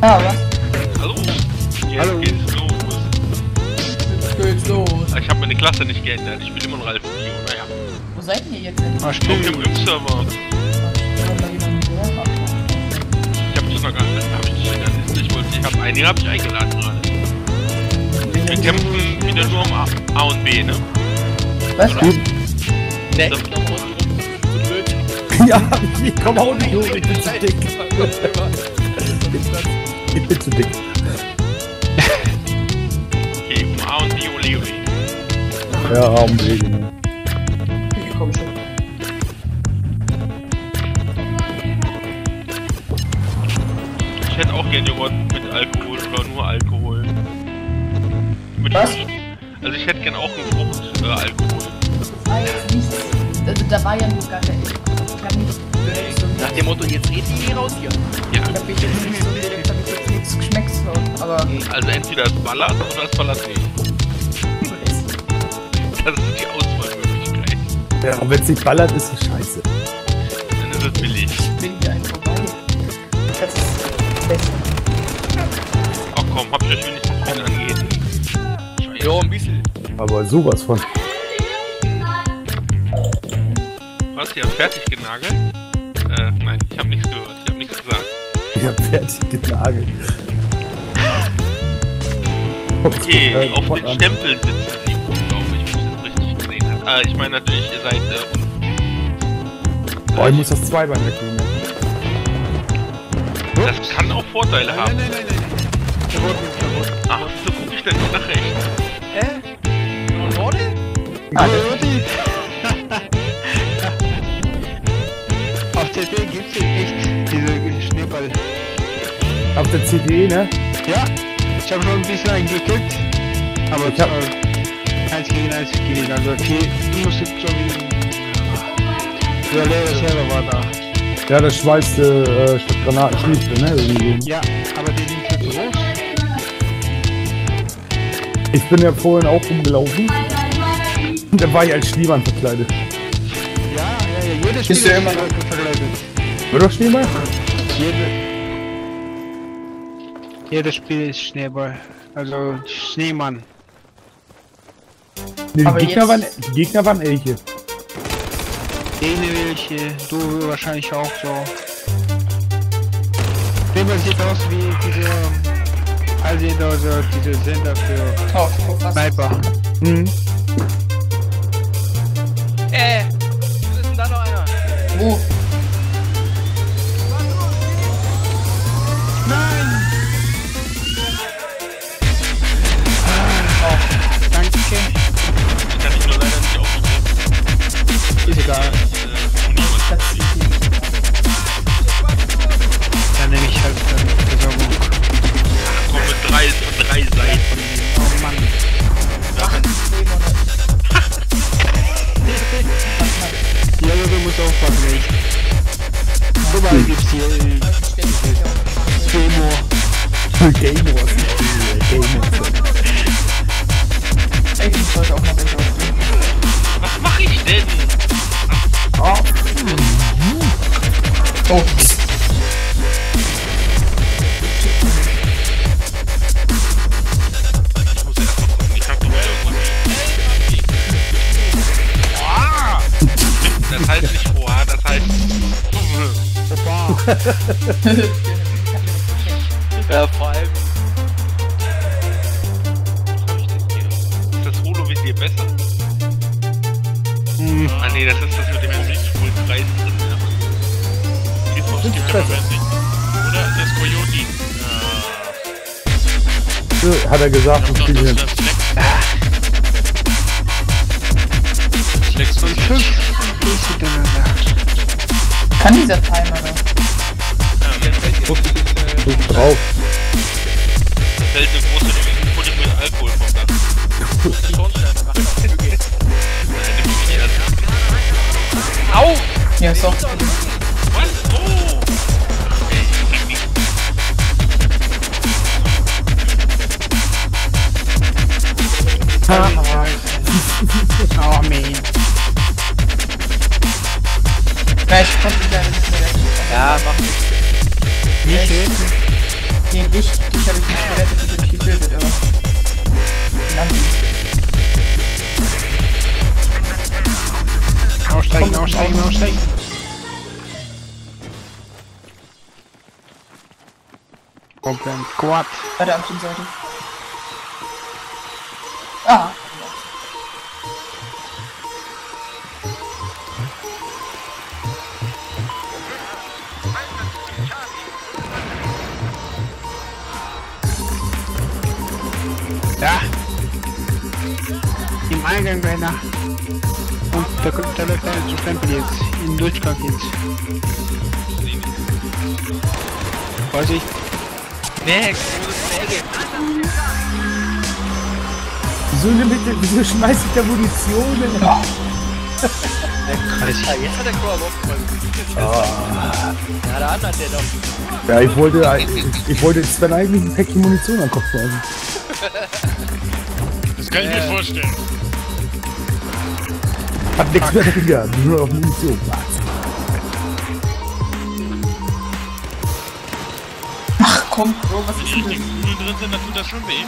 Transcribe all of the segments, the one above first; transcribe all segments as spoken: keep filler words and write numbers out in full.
Ah, was? Hallo? Jetzt Hallo. geht's los. Jetzt geht's los. Ich habe meine Klasse nicht geändert. Ich spiele immer noch Ralf Bio. Naja. Wo seid ihr jetzt denn? Ah, Auf stimmt. dem Glücksserver. Ich habe das noch gar nicht. Hab ich nicht in der Liste. Ich wollte. Ich habe einige habe ich eingeladen gerade. Wir kämpfen wieder nur um A, A und B, ne? Was? Oder? Nee. Das- Ja, ich komm auch nicht hoch, ich bin zu dick. Ich bin zu dick. Okay, um A und B, ole, ole. Ja, Raum B, genau. Ich komm schon. Ich hätte auch gerne Joghurt mit Alkohol oder nur Alkohol. Mit Was? Frucht. Also ich hätte gerne auch einen Frucht äh, Alkohol. Das war jetzt nicht. Also da war ja nur gar kein. Ich kann nicht direkt so. Nach dem Motto, jetzt red die raus hier. Ja. Ich hab ich jetzt nicht so direkt, hab ich jetzt nichts geschmeckt, so. Aber. Also entweder es ballert oder es ballert nicht. Das ist die Auswahlmöglichkeit. Ja, und wenn es nicht ballert, ist es scheiße. Dann ist es billig. Ich bin hier ein vorbei. Das ist das Beste. Ach komm, hab ich euch wenigstens viel angehen. Jo, ein bisschen. Aber sowas von. Was, ihr habt fertig genagelt? Äh, nein, ich hab nichts gehört. Ich hab nichts gesagt. Ich hab fertig genagelt. Okay, Äh, auf Pot den an. Stempeln sitzen sie, glaube ich, wenn ich das richtig gesehen habe. Ah, ich meine natürlich, ihr seid äh, unten. Boah, ich muss das Zweibein wegnehmen. Das kann auch Vorteile Nein, haben. nein, nein, nein, nein. Der Wort ist kaputt. Ach, so guck ich dann nicht nach rechts. Hä? Und Worte? Ah, Worte? Auf der C D gibt's ja echt diese Schneeball. Auf der C D, ne? Ja, ich habe schon ein bisschen angeguckt. Aber Ich hab- äh, eins gegen eins geht. Also vier, du musst jetzt schon wie. Der Lehrer selber war da. Ja, das schweißte äh, statt Granaten Schnitte, ne? Irgendwie. Ja, aber die sind zu groß. Ich bin ja vorhin auch rumgelaufen. Und da war ich als Schneemann verkleidet. Ja, ja, ja, jedes Bist Spiel du ist immer ver- verkleidet. War doch Schneemann? Jede, jedes Spiel ist Schneeball. Also Schneemann. Nee, die, Aber Gegner jetzt- waren, die Gegner waren Elche. Jene welche, du wahrscheinlich auch so. Schneeball sieht aus wie diese, also also diese Sender für Oh, guck was. Sniper. Mhm. Äh, wo ist denn da noch einer? Wo? Nein! Oh, danke. Ich kann dich nur leider nicht aufstehen. Ist egal. Äh, Uni was Das ist die. Dann nehme ich halt dann Versorgung. komm mit drei, mit drei Seiten. Oh Mann. Ja, aber du musst aufpassen, echt. Überall gibt's hier äh, Demo. Game Wars. Game Wars. Ey, ich sollte auch mal welche aufnehmen. Was mach ich denn? Oh. Oh. Ich muss erst mal gucken. Ich hab doch irgendwas. Ah! Das heißt nicht Oha, das heißt. Opa. Ja, vor allem. Was hab ich denn hier? Ist das Holo-Visier besser? Hm. Ah ne, das ist das mit dem hohen Preis drin, ja. Geht's aufs Gift nicht. Oder das Coyote. So, hat er gesagt, und spiel hin. Schlägst du Und fünf Grüße miteinander. Kann dieser Timer da? Guck drauf. Da fällt eine große Pudding mit Alkohol vom Dach. Nein, nimm mich nicht ernst. Au! Ja, ist doch. Was? Oh! Ey, ich krieg nichts. Oh man. Ja, ich konnte wieder nicht mehr. Ja, mach nicht. Nicht reden. Nee, dich. Ich habe dich nicht gerettet, ich bin getötet, aber. Danke. Aussteigen, aussteigen, aussteigen. Problem Quad. Bei der anderen Seite. Ah. Ja. Im Eingang einer. Und da kommt der läuft einer zu Stempel jetzt. In Durchgang jetzt. Vorsicht. Next! Wieso, in der Mitte, wieso schmeiß ich da Munition in? Ja. Ah, jetzt hat der Chor aufgefallen. Ja, der andere hat der doch. Ja, ich wollte, ich, ich wollte Sven eigentlich ein Päckchen Munition am Kopf machen. Das kann ich mir vorstellen. Hat nichts mehr drin gehabt, nur auf Munition. Ach komm, Bro, was ist Wenn denn die das? Kugeln drin sind, dann tut das schon weh.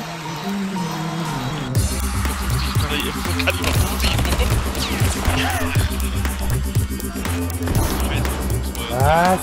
fünfzig Kaliber, fünfzig Was?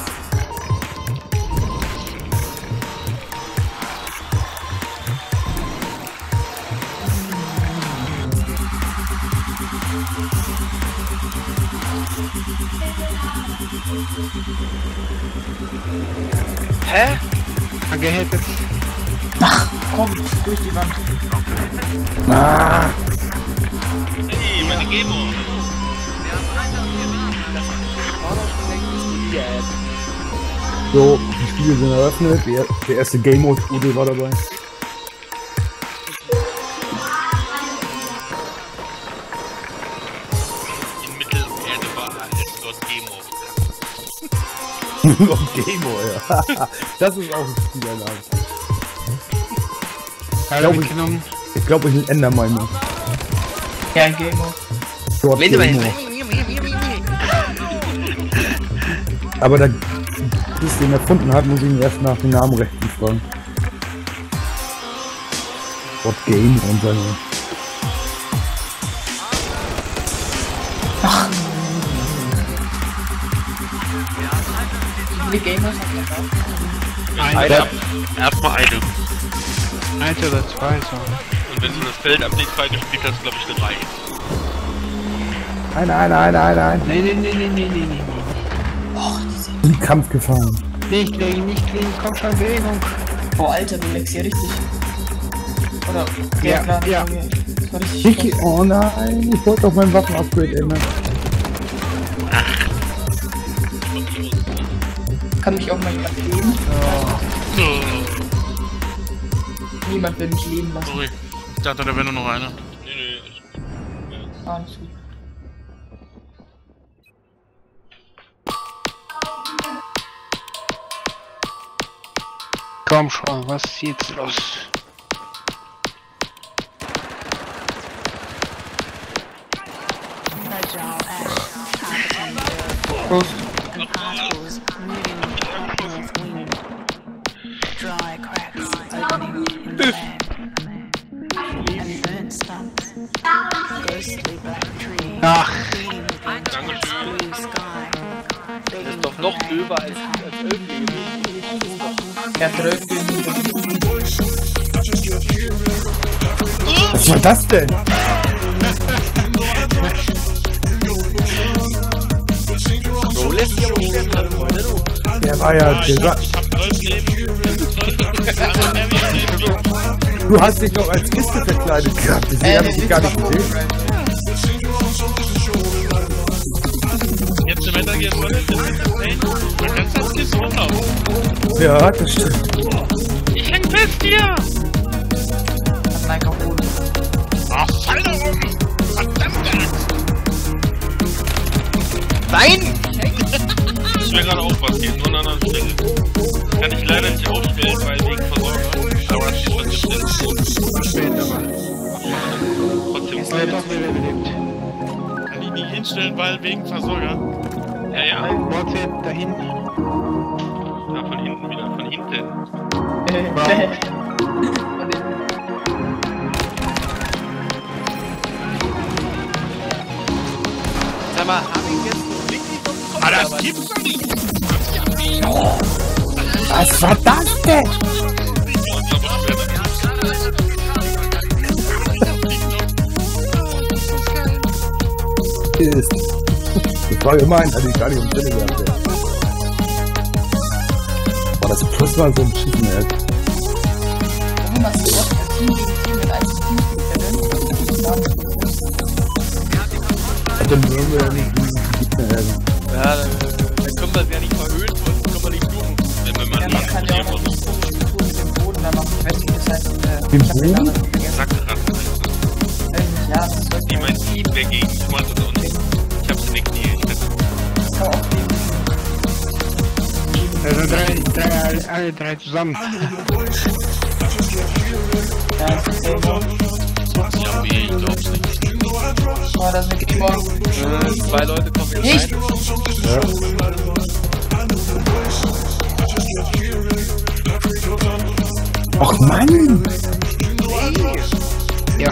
Hä? Angehittet. Ach komm, durch die Wand. Ah, Hey, meine Gemo! so, die Spiele sind eröffnet. Der, der erste Game Mode Ude war dabei. In Mittelerde war es dort Gemo. Noch Game Mode, ja. Das ist auch ein Spielerladen. Ja, glaub, mitgenommen. Ich glaube, ich will Endermine noch. Ja, ein Game Mode. Dort Wenn du mal Game hin. Mode. Aber da, bis den erfunden hat, muss ich ihn erst nach den Namenrechten fragen. Dort Game und seine. Ach. Wie viele Gamers hat der da? Einer. Erstmal eine. Eins oder zwei, so. Und wenn du das Feld ab nicht frei gespielt hast, glaube ich drei. Eine, eine, eine, eine, eine. Nee, nee, nee, nee, nee, nee, nee. Och, diese. In den Kampf gefahren. Nicht legen, nicht legen, komm schon, Bewegung. Oh, Alter, du leckst hier richtig. Oder? Ja, klar, ja. okay. Das war richtig Niki, krass. oh nein, ich wollte doch mein Waffen-Upgrade ändern. Kann mich auch mal jemand leben? So. Niemand will mich leben lassen. Sorry. Ich dachte, da wäre nur noch einer. Nee, nee. Ah, nicht gut. Komm schon, was ist jetzt los? Prost. Dry cracks opening in the land, and burnt stumps, ghostly black trees, Ach, bleeding against blue sky, Das ist doch noch döber als, als Ölfliegen. Er drückt den Was war das denn? So lässt sich aber nicht mehr Freunde, du. Der war ja. Der war, Ich hab zwölf Leben. zwölf Leben. du hast dich doch als Kiste verkleidet gehabt. Deswegen hab ich dich gar nicht gesehen. Jetzt sind wir da hier voll. Man kann das Kissen runterlaufen. Ja, das stimmt. Ich häng fest hier! hat Mike auch ohne. Ach, fall da rum! Verdammte Axt! Nein! Ich will gerade auch was gehen, nur an einer anderen Stelle. Kann ich leider nicht ausstellen, weil wegen Versorger. Aber es steht schon gestellt. später mal. Trotzdem Ist er doch wieder belebt. kann ich nicht hinstellen, weil wegen Versorger. Ja, ja. Worte dahin. Ja, von hinten. unten wieder, von hinten. Äh, Wow. Und ich- Sag mal, hab ich jetzt einen Blick nicht vom Kopf? Ah, das oder was? gibt's doch nicht! Was war das denn? Ist. Das war gemein, hatte ich gar nicht im Sinne gehabt. ey. Boah, das Plus war so ein Schiffen, ey. Warum hast du das Team gegen Team mit eins Team gewinnen? Dann würden wir ja nicht nicht mehr helfen. Ja, dann, dann können wir es ja nicht verhöhnen und können wir nicht suchen. Wenn wir mal Ja, man kann ja auch noch die nicht so viel tun mit dem Boden, dann macht es fertig. Das heißt, äh, Den ich hab den Boden? Namen vergessen. Sackratten. Äh, Ja, das wird Die mein Team dagegen schmeißt oder nicht. Ich hab's in den Knie. Ich hätte das kann auch gegen Also drei, drei, alle, alle drei zusammen. ja, das ist ja so. ja weh, ich glaub's nicht. Oh, das ist eine Keyboard. Äh, zwei Leute kommen jetzt Nicht! rein. Ach Mann! Ja.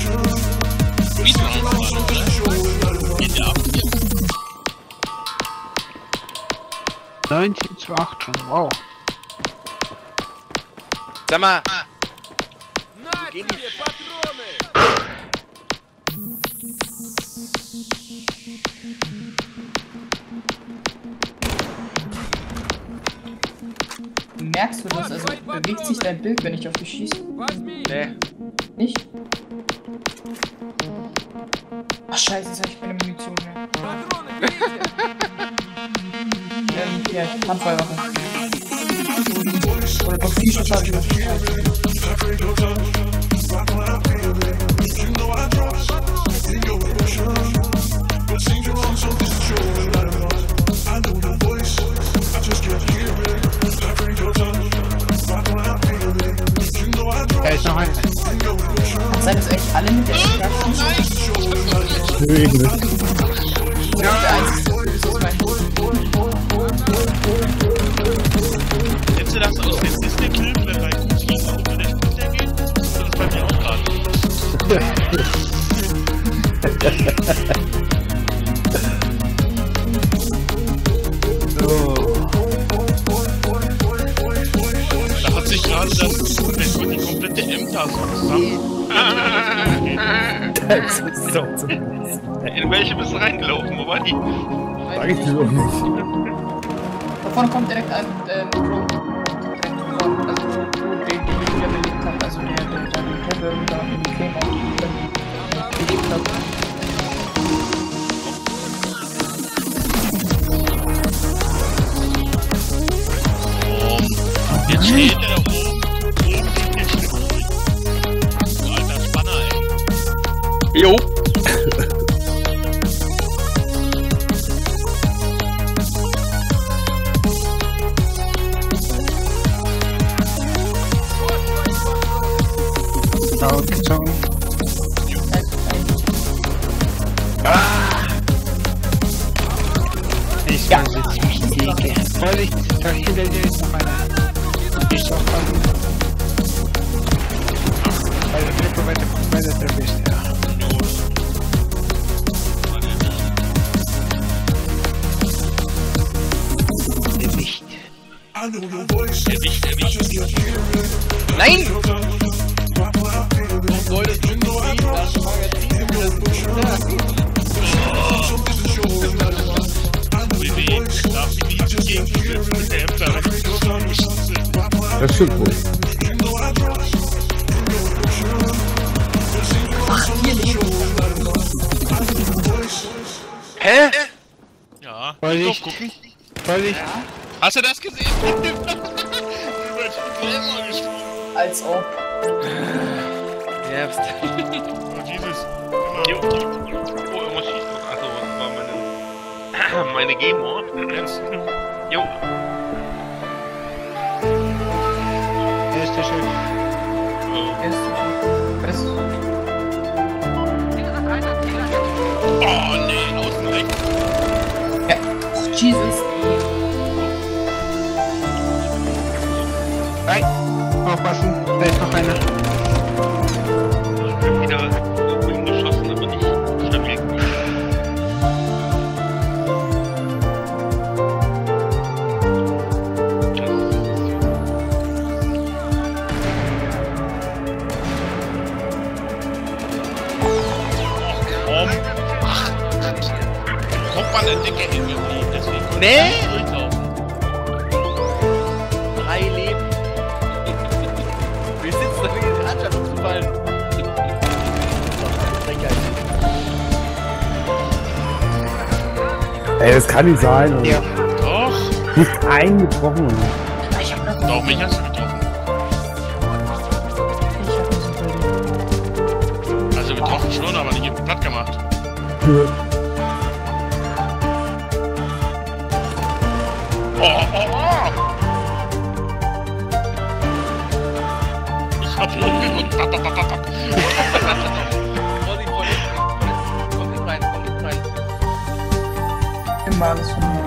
neunzehn zu acht schon, wow. Sag mal. Geh nicht. Merkst du das? Also bewegt sich dein Bild, wenn ich auf dich schieße? Nee. Nicht? Ach scheiße, jetzt hab ich keine Munition mehr. ähm, ja, Handfeuerwaffe. Oder doch viel Schuss hab ich noch. Da ist noch einer. Kann sein, dass eigentlich alle mit der Schlag schießen? Nö, ich nicht. Ja, der einzige ist das mein Kennst du das aus den Disney-Filmen, wenn bei Kuchen unter der Spitze geht? Das ist bei mir auch gerade. Da hat sich gerade das die komplette Ämter so zusammen. Das ist doch so. In welche bist du reingelaufen? Wo war die? Sag ich dir doch nicht. Da vorne kommt direkt ein ähm, Crow. Direkt vor. Also Crow, den, den ich wieder belebt hab. Also der, der, der den Kevin da in die Claim auch belebt hat. Jetzt steht der da oben. Oben liegt der Schlüssel. Du alter Spanner, ey. Jo. Ausgezogen. Ich kann jetzt nicht in die Ecke. Vorsicht, da hinter dir ist noch einer. Ist auch an. Bei der Treppe, bei der, bei der Treppe ist er. Der Wicht. Der Wicht, der Wicht. Nein! Warum solltest du nicht sehen? Das Magazin ist das Wie weh, darf ich nicht gegen mit der Ämter, wenn ich so geschossen bin. Das stimmt wohl. Hä? Ja, Vorsicht. doch, gucken. Vorsicht. Hast du das gesehen? Selber gesprungen. Als ob. Herbst. Und dieses. Jo. Oh, irgendwas schießt. Achso, das war meine. Meine Game-Ohr. Jo. Er ist der Chef. Oh. Erst. Erst. Oh, nee, außen rechts. Ja. Oh, Jesus. war eine dicke irgendwie, deswegen konnte Nee. ich nicht durchlaufen. Drei Leben. Wir sitzen da wegen den Anschein umzufallen. Ey, das kann nicht sein. Und Ja. Doch, nicht einen getroffen. Und Ich hab grad doch, mich hast du getroffen. Ich hab nicht so viel. Also getroffen schon, aber nicht platt gemacht. Oh, oh, oh! Ich hab ihn umgeguckt. Tap, tap, tap, tap. Vorsicht, Vorsicht. Komm nicht rein, komm nicht rein. Immer alles von mir.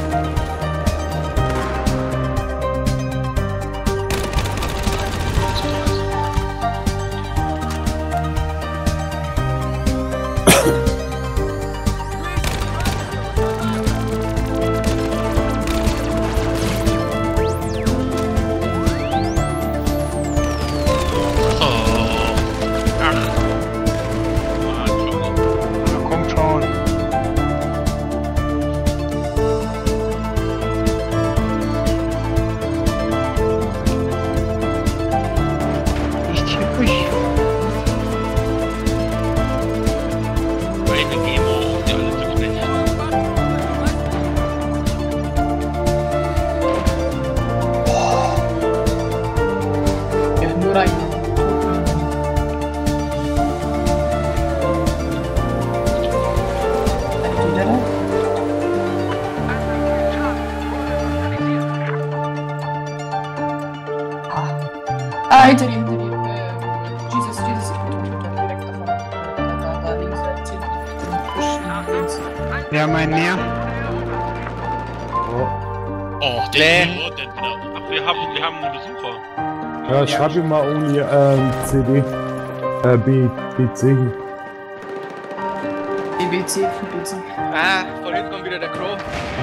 Kommt schon. Nicht hier ruhig. Welche Demo, die alle zu knechten. Ja, nur rein. Ah, hinter dir, hinter dir. Äh, Jesus, Jesus, ich bin tot, ich bin tot, direkt davon. Da, da links, rechts, hinten. Links. Ja, mein Näher. Oh, Nee. der nee. Denn wieder. Ach, wir haben, wir haben einen Besucher. ja, schreib ihm mal irgendwie ähm, C D. Äh, B, B C. B B C, B B C. Ah, von hinten kommt wieder der Crow.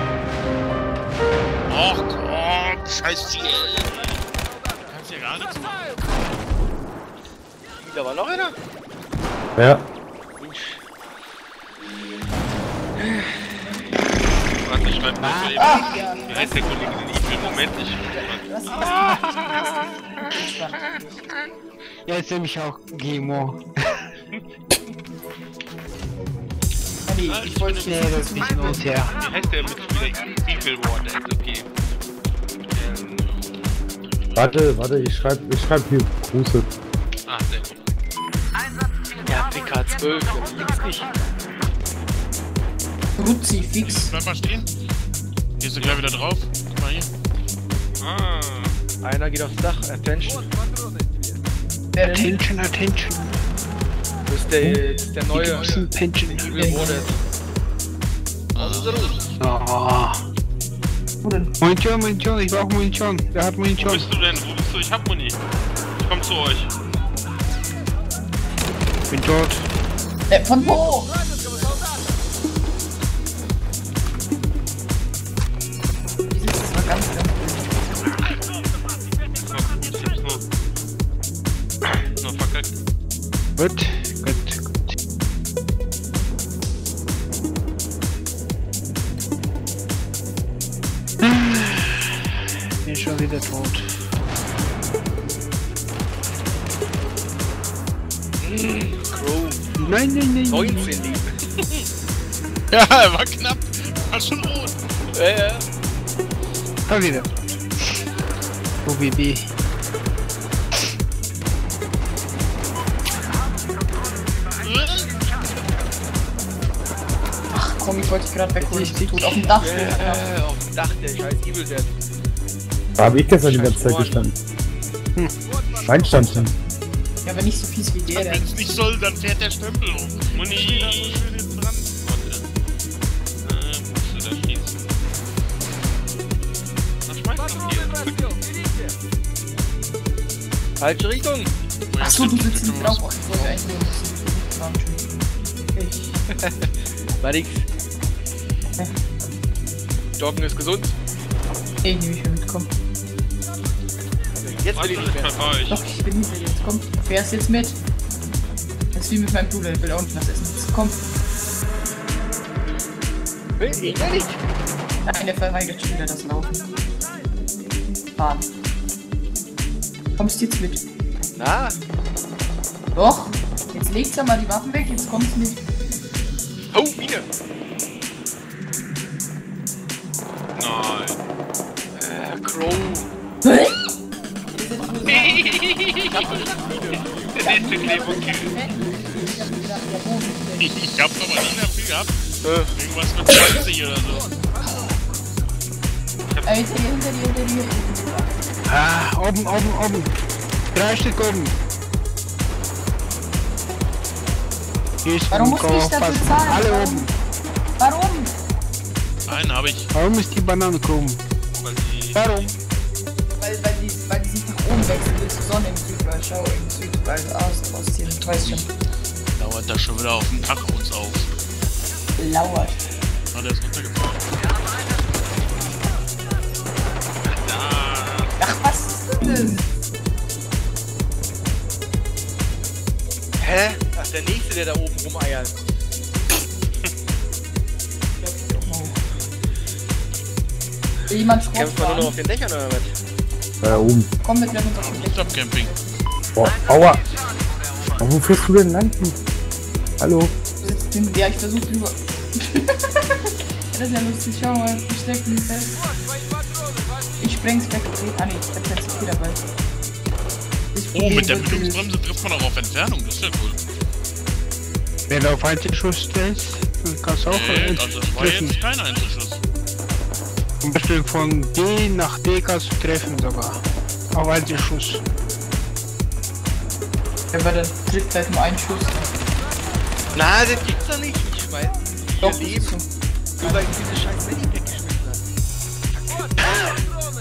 Och Gott, scheiß Ziel. Kannst ja gar nichts machen. Da war noch einer. Ja. Warte, ich schreib mal für Ah, eben. ja. Wie heißt der Kollege denn? Ich will Moment, ich. Das ist entspannt. Ja, jetzt nehme ich auch Gemo. Nee, ich wollte Nee, das ist nicht los, ja. Wie heißt der Mitspieler? Evil Water, ist okay. Ähm, Warte, warte, ich schreib, ich schreib hier Grüße. ah, sehr gut. Ja, P K zwölf, links nicht. Ruzzi, fix. Bleib mal stehen. Gehst du gleich wieder drauf? Guck mal hier. Ah. Einer geht aufs Dach, Attention. Wer denn? Attention, attention. Das ist der, das ist der Die neue großen Pension. Evil Water. Oh. Wo denn? Munition, Munition, ich brauche Munition. Wer hat Wo Munition? bist du denn? Wo bist du? Ich hab Muni. Ich komm zu euch. Ich bin tot. Äh, von wo? Das war ganz, ganz Ich hab's nur. Nur verkackt. Gut, gut, gut. Bin schon wieder tot. Crow. Nein, nein, nein. neunzehn Leben. Ja, er war knapp. War schon rot. Ja, ja. Da wieder. O B B. Ach komm, ich wollte dich gerade wegholen. Ich tot auf dem Dach. Äh, auf dem Dach, der scheiß Evil Dead. Da hab ich gestern die ganze Zeit gestanden. Hm. Mein stand schon. Ja, aber nicht so fies wie der. der Wenn es nicht soll, dann fährt der Stempel hoch. Muni. Warte. Äh, musst du da schießen. Was schmeißt du hier? Falsche Richtung. Achso, du sitzt nicht drauf. Ich wollte eigentlich nur Ich. War nix. Joggen ist gesund. Ich nehme mich mit, komm. Jetzt Warte, will ich ich nicht mehr. bleib bei euch. Doch, ich bin hinter dir. Jetzt komm. Du fährst jetzt mit. Das ist wie mit meinem Bruder. Ich will auch nicht was essen. Jetzt komm. Ich will nicht. Nein, der verweigert schon wieder das Laufen. Fahren. Kommst du jetzt mit? Na? Doch. Jetzt legst du mal die Waffen weg, jetzt kommst du nicht. Oh, Mine. Nein. Äh, Crow. Hä? Der nächste Kleberkill. Ich hab's aber nie dafür gehabt. Irgendwas mit zwanzig oder so. Äh, hinter dir, hinter dir, hinter dir. Ah, oben, oben, oben. Drei Stück oben. Hier ist Warum muss Nico, ich dafür fast zahlen? alle Warum? oben. Warum? Einen habe ich. Warum ist die Banane krumm? Weil die. Warum? Weil, weil, die, weil die sich nach oben wechseln, bis die Sonne im Süd, weil schau im Süd, weil aus, aus hier, du weißt schon. Dauert das schon wieder auf dem Dach uns auf. Lauert. Ah, der ist runtergefallen. Ach, was ist denn das? Hä? Ach, der nächste, der da oben rumeiert. Will jemand Schrott Kämpft man nur noch auf fahren? den Dächern oder was? Da oben. Komm mit, wenn uns auf den Dächern. Stop Camping. Boah, aua. Aber wo fährst du denn lang? Hallo? Sitzt hinten. Ja, ich versuch drüber. Das ist ja lustig, schau mal, ich steck mich fest. Ich spreng's weg. Ah ne, ich hab kein C P dabei. Ich Oh, mit der probiere- Bildungsbremse trifft man auch auf Entfernung. Das ist ja cool. Wenn du auf Einzelschuss stellst, dann kannst du auch Nee, äh, also das war treffen. jetzt kein Einzelschuss. Zum Beispiel von D nach D kannst du treffen sogar. Auf Einzelschuss. Ja, bei der trifft gleich nur einen Schuss. Na, das gibt's doch nicht. Ich weiß. Doch, Wir leben. so. Nur weil ich diese scheiß Mini weggeschmissen habe.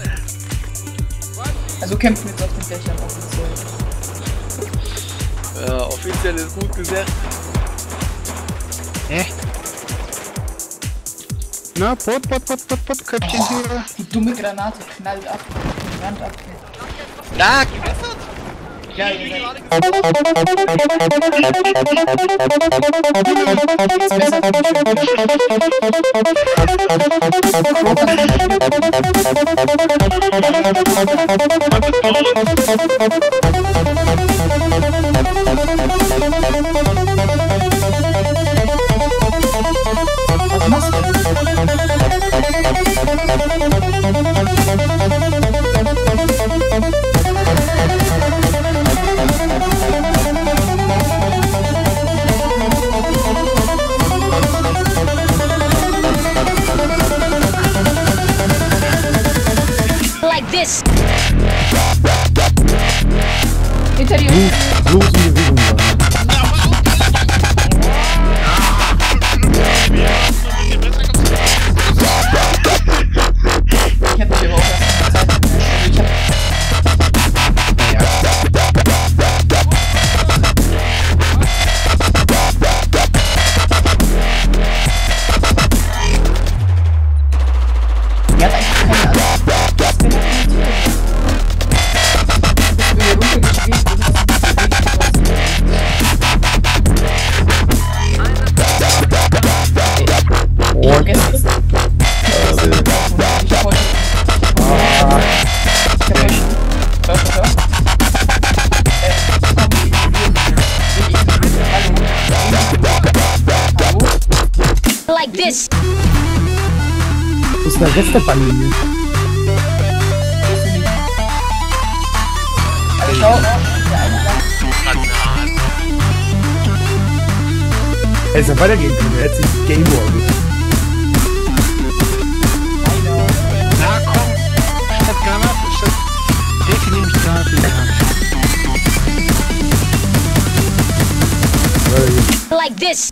Also kämpfen wir jetzt auf den Dächern offiziell. Ja, offiziell ist gut gesagt. Hä? Na, Pot, Pot, Pot, Pot, Pot, Köpfchen hier. Die dumme Granate knallt ab. Die Wand ab. Na, gewässert? Ja, ja, ja. Was machst Like this. hinter dir? Bloß in Bewegung sein. Ich hab mich aber auch erst mal Zeit. Also ich hab. Die hat eigentlich keine Angst. Das bin ich nicht. Ich bin hier runtergeschwebt und hast mich bewegt. Ich hab gestern. Ich hab heute. Ich hab heute. Hör, hör, hör. Äh, komm, ich ignoriere. Hallo? Hallo? Like this. Wo ist der Rest der Bande hier? Also schau, der eine sagt, Er ist ja weitergehen können. Er hat sich Game War. einer. Na komm, statt Granate, statt Decke nehme ich Granate in die Hand. Like this.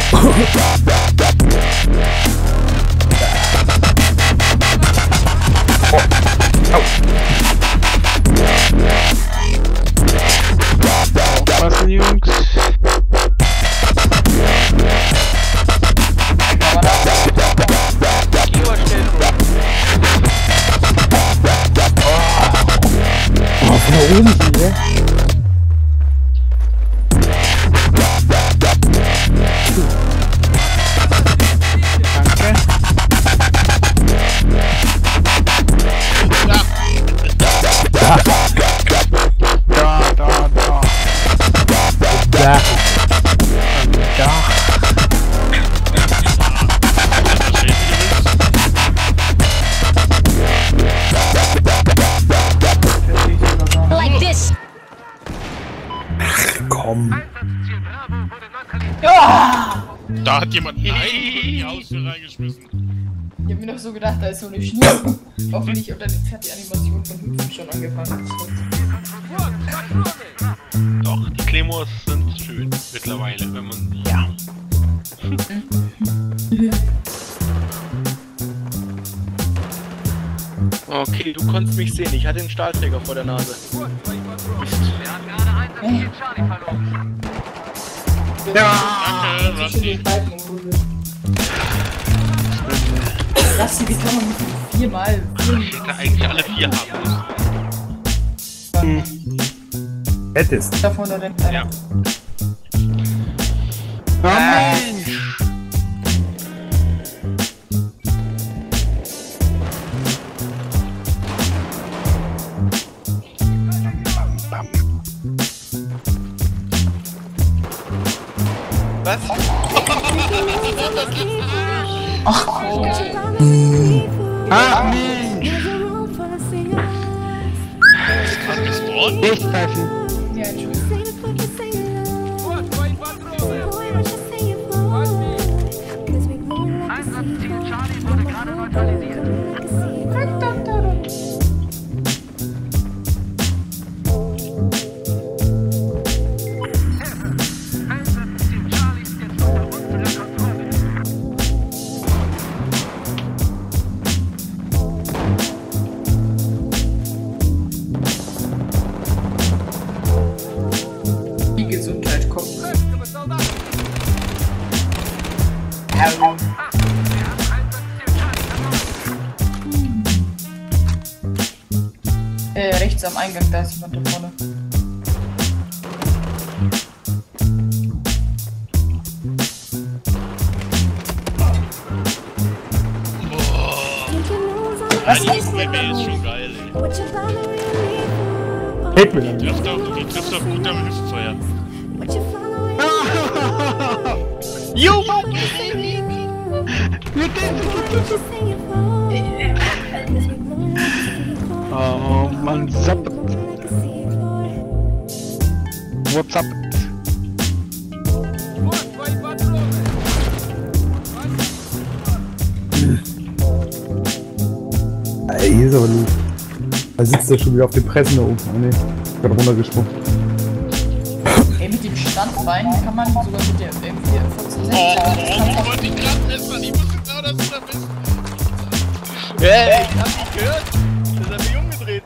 Aufpassen, Jungs. Georg stellt rum. Oh, von da oben hier. Danke. Dach. Like this. Komm. Ja! Da hat jemand Nein in die Haustür reingeschmissen. Ich hab mir noch so gedacht, da ist so eine Schnur. Hoffentlich unter den Pferd die Animation von Hüpfen schon angefangen. Doch, die Claymores sind schön mittlerweile, wenn man die... Ja. Okay, du konntest mich sehen. Ich hatte den Stahlträger vor der Nase. Danke, Rusty. Rusty, wie kann man viermal Ich hätte eigentlich alle vier haben müssen. Hättest. davon oder den Ja. Oh Mensch! Was? Ach, oh. Ach Mensch! Ist gerade gespawnt? Nicht treffen! Ja, Entschuldigung. Die Gesundheit kommt. Äh, rechts am Eingang, da ist jemand da vorne. Was ist denn da ist schon geil, ey. Hält mir dann. Die trifft auch, die trifft auch gut am Hüftfeuer. Jo! Oh, man zappet. What's up? Ey, hier ist aber nicht. Da sitzt er schon wieder auf den Pressen da oben. Oh ne, gerade runtergesprungen. Ey, mit dem Standbein kann man sogar mit der M vier vierzehn Oh, sechzehn. oh, ich wollte dich gerade messen, ich wusste genau, dass du da bist. Hey, ich hab dich gehört. Das hat mich umgedreht.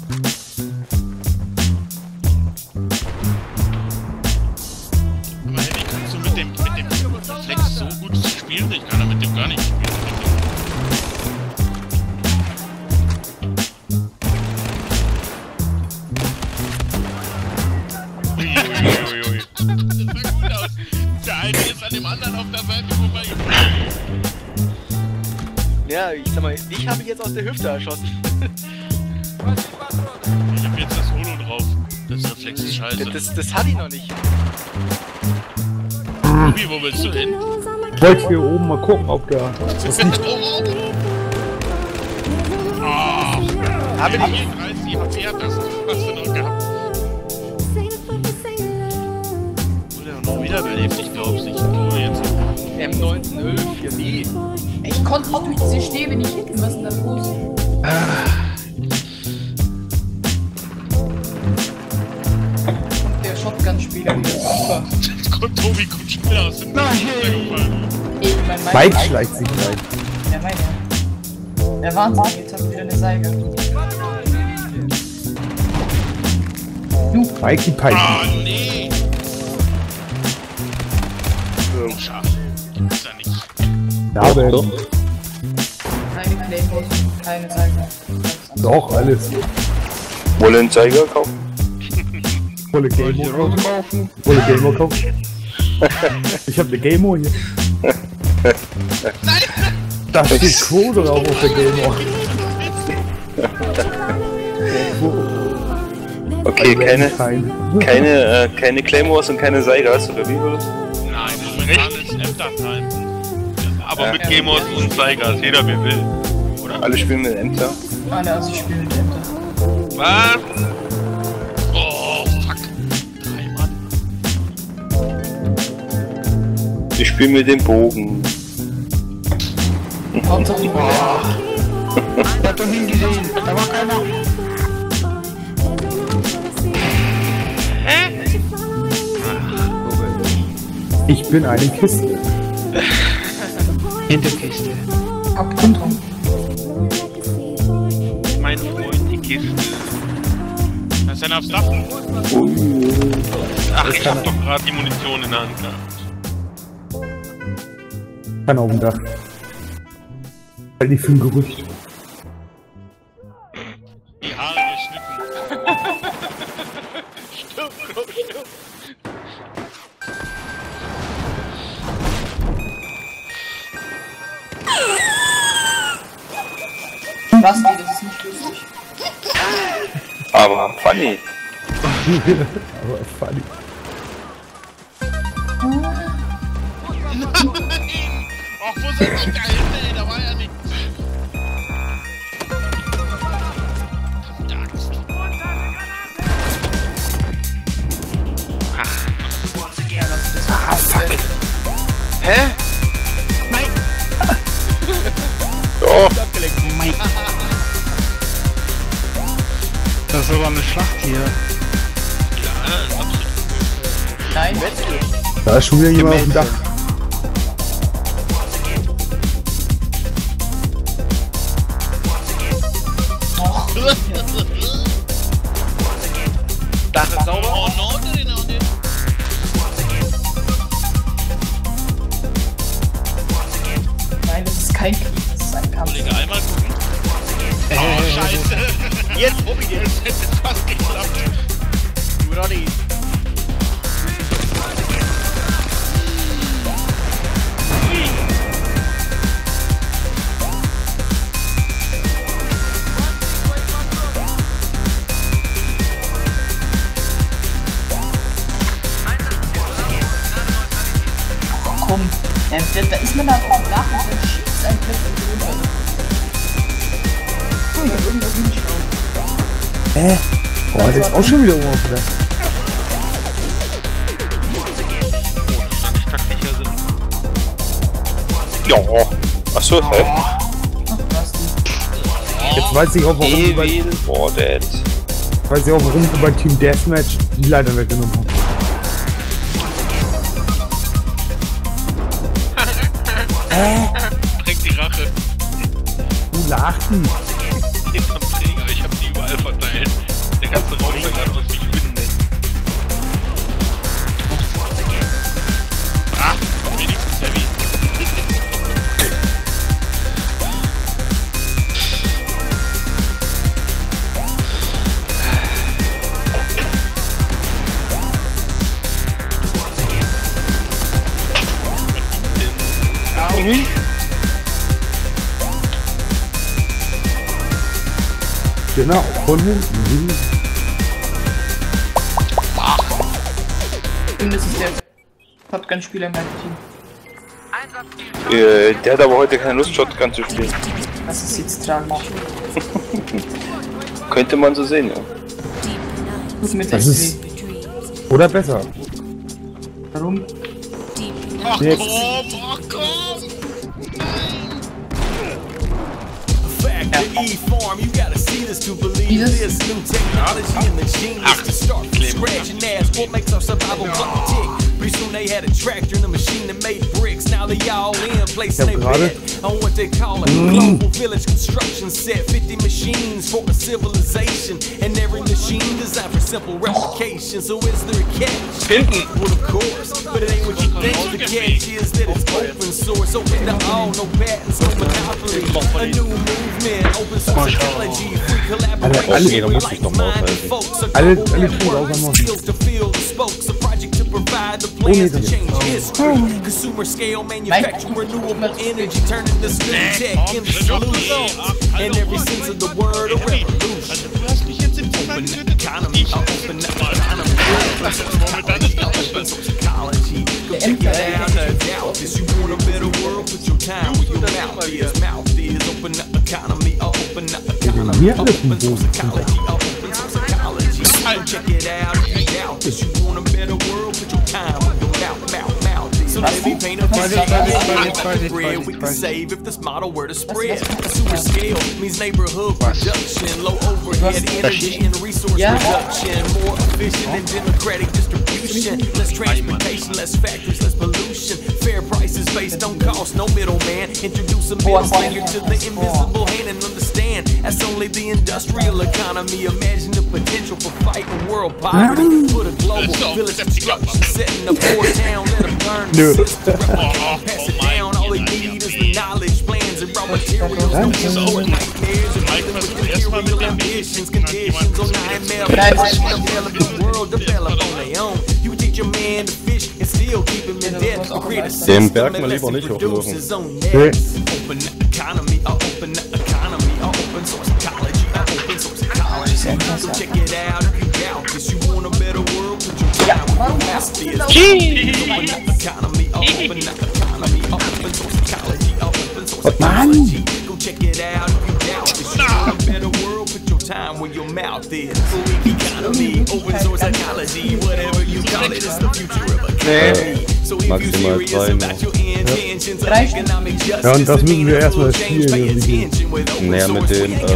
Aber hey, kannst du mit dem, mit dem Flex so gut spielen? Ich kann da mit dem gar nicht spielen. Uiuiuiui. Das sah gut aus. Der eine ist an dem anderen auf der Seite vorbei. Ja, ich sag mal, ich habe jetzt aus der Hüfte erschossen. Ich hab jetzt das Holo drauf. Das Reflex ist scheiße. Das, das hat ich noch nicht. Ruby, wo willst du hin? Ich wollte hier oben mal gucken, ob der was liegt. Ah, Habe ich vierunddreißig H P hat das, hast du noch gehabt. Oder noch wiederbelebt, ich glaub's nicht. Oh, jetzt. M neunzehn elf, ja wie? Ich konnte nicht durch diese Stäbe nicht hitten, was ist denn da los? Und der Shotgun-Spieler wieder super. Jetzt kommt Tobi gut schnell aus dem Nein. Ich mein, mein Mike schleicht sich gleich. Ja, meine. Der Wahnsinn, jetzt haben wir wieder eine Seige. Mikey Pike. Ah, nee! So. Schade. Gibt's da nicht. Ja, aber Keine Claymores, keine Seige. doch, alles. Wollen einen Zeiger kaufen? Volle Game Rot kaufen. Volle Game kaufen. Ich hab eine Game hier. Nein! Da steht Quote drauf auf der Game Okay, keine, keine, äh, keine Claymores und keine Seige hast du, oder wie? Oder? Nein, Moment. recht. Ämter-Time. Aber Ja, mit ja. Gamers und Zeigers, jeder wer will. Oder? Alle spielen mit Ämter. Alle, also ich spiele mit Ämter. Was? Oh, fuck. Drei Mann. Ich spiele mit dem Bogen. Hauptsache die Bogen. Ich hab doch hingesehen, da war keiner. Ich bin eine Kiste. Hinterkiste. Abgrundraum. Mein Freund, die Kiste. Was ist denn aufs Dach? Ach, ich hab doch gerade die Munition in der Hand gehabt. Kann auf dem Dach. Halt nicht für ein Gerücht. Die Haare geschnitten. Stimmt, Bro, stimmt. Was? Nee, das ist nicht lustig. Aber funny. Aber funny. Ach, wo sind die da hinten, ey? Da war ja nichts. Ah, fuck. Hä? Oh, Das ist aber eine Schlacht hier. Ja, absolut. Nein, Da ist schon wieder jemand auf dem Dach. Dach ist sauber. Oh, no, no, no, no. nein, das ist kein Krieg, das ist ein Kampf. Kollege, einmal gucken. Oh, scheiße. Jetzt, Bobby, jetzt. Das hätte fast geklappt. Du Ronny. Komm, ja, da, da ist man da auf dem Dach und dann schießt ein plötzlich runter. Oh, ich hab irgendwo hinschauen. Hä? Boah, der ist auch schon wieder oben auf dem Dach. ja. Achso, hä? Ach, was denn? Jetzt weiß ich auch, warum du bei, Evil Bordet. weiß ich auch, warum du bei Team Deathmatch die Leiter weggenommen hast. Trägt die Rache. Du lachten. Jetzt am Träger, ich hab die überall verteilt. Der ganze Raum sah gerade aus wie Spinnen. Ah, wenigstens heavy. Genau, von hinten. Und das ist der Shotgun-Spieler in meinem Team. Äh, der hat aber heute keine Lust, Shotgun zu spielen. Das ist jetzt tragisch. Könnte man so sehen, ja. Gut mit Das S ist- W. Oder besser. Warum? Ach Jetzt. komm, ach komm. E-form, you gotta see this to believe Dieses- this new technology and the genius to start from scratch and ask what makes our survival clock tick. Pretty soon they had a tractor and a machine that made bricks. Now they all in placing Ja, they gerade. bet on what they call a global village construction set. fifty machines for a civilization, and every machine designed for simple replication. So is there a catch? Hinten. Well, of course, but it ain't what you think. The catch is that it's open source, open to all, no patents, no monopoly. A new movement, open source technology, free collaboration. alle- with da muss ich doch mal like-minded folks. A Alle- global alle network, Tore außer Maus. skills to fill the spokes, a project to provide the plans to nee, change history. Consumer scale manufacturing renewable energy, turning this new tech into solutions. In every sense of the word, a revolution. Also du hast mich jetzt im Zimmer Open getötet. economy, Ich open economy, open momentan ist der ecology, open ecology. Go check it out. doubt this. You want a better world, put your time where your mouth is. Mouth is. Open the economy, open the economy, open source ecology, open source ecology. Check it out if you doubt this. You want a better world, put your time where your mouth, mouth, mouth is. So let me paint a picture we can save if this model were to spread. Super scale means neighborhood production, low overhead energy and resource reduction, more efficient and democratic distribution, less transportation, less factories, less pollution, fair prices based on cost, no middleman. Introduce a middle finger to the invisible hand and understand that's only the industrial economy. Imagine the potential for fighting world poverty. Put a global village construction, setting a poor town, let them learn the system, pass it down. All they need is the knowledge, plans, and raw materials. No more nightmares and living with material ambitions, conditions on nine mil. Develop the world, develop on their own. You teach a man to fish and still keep him in debt. Create a system that lets him produce his own nets. Open the economy, open the economy, open source ecology, open source ecology. So check it out if you doubt this. You want a better world, put your time where your mouth is. Open the economy, open the economy, open source ecology, open source ecology. Go check it out if you doubt this. You want a better world, put your time where your mouth is. Economy, open source ecology, whatever you call it, it's the future of economy. So if you serious about your intentions of economic justice, ja, und das müssen wir erstmal spielen. Naja, mit dem, äh,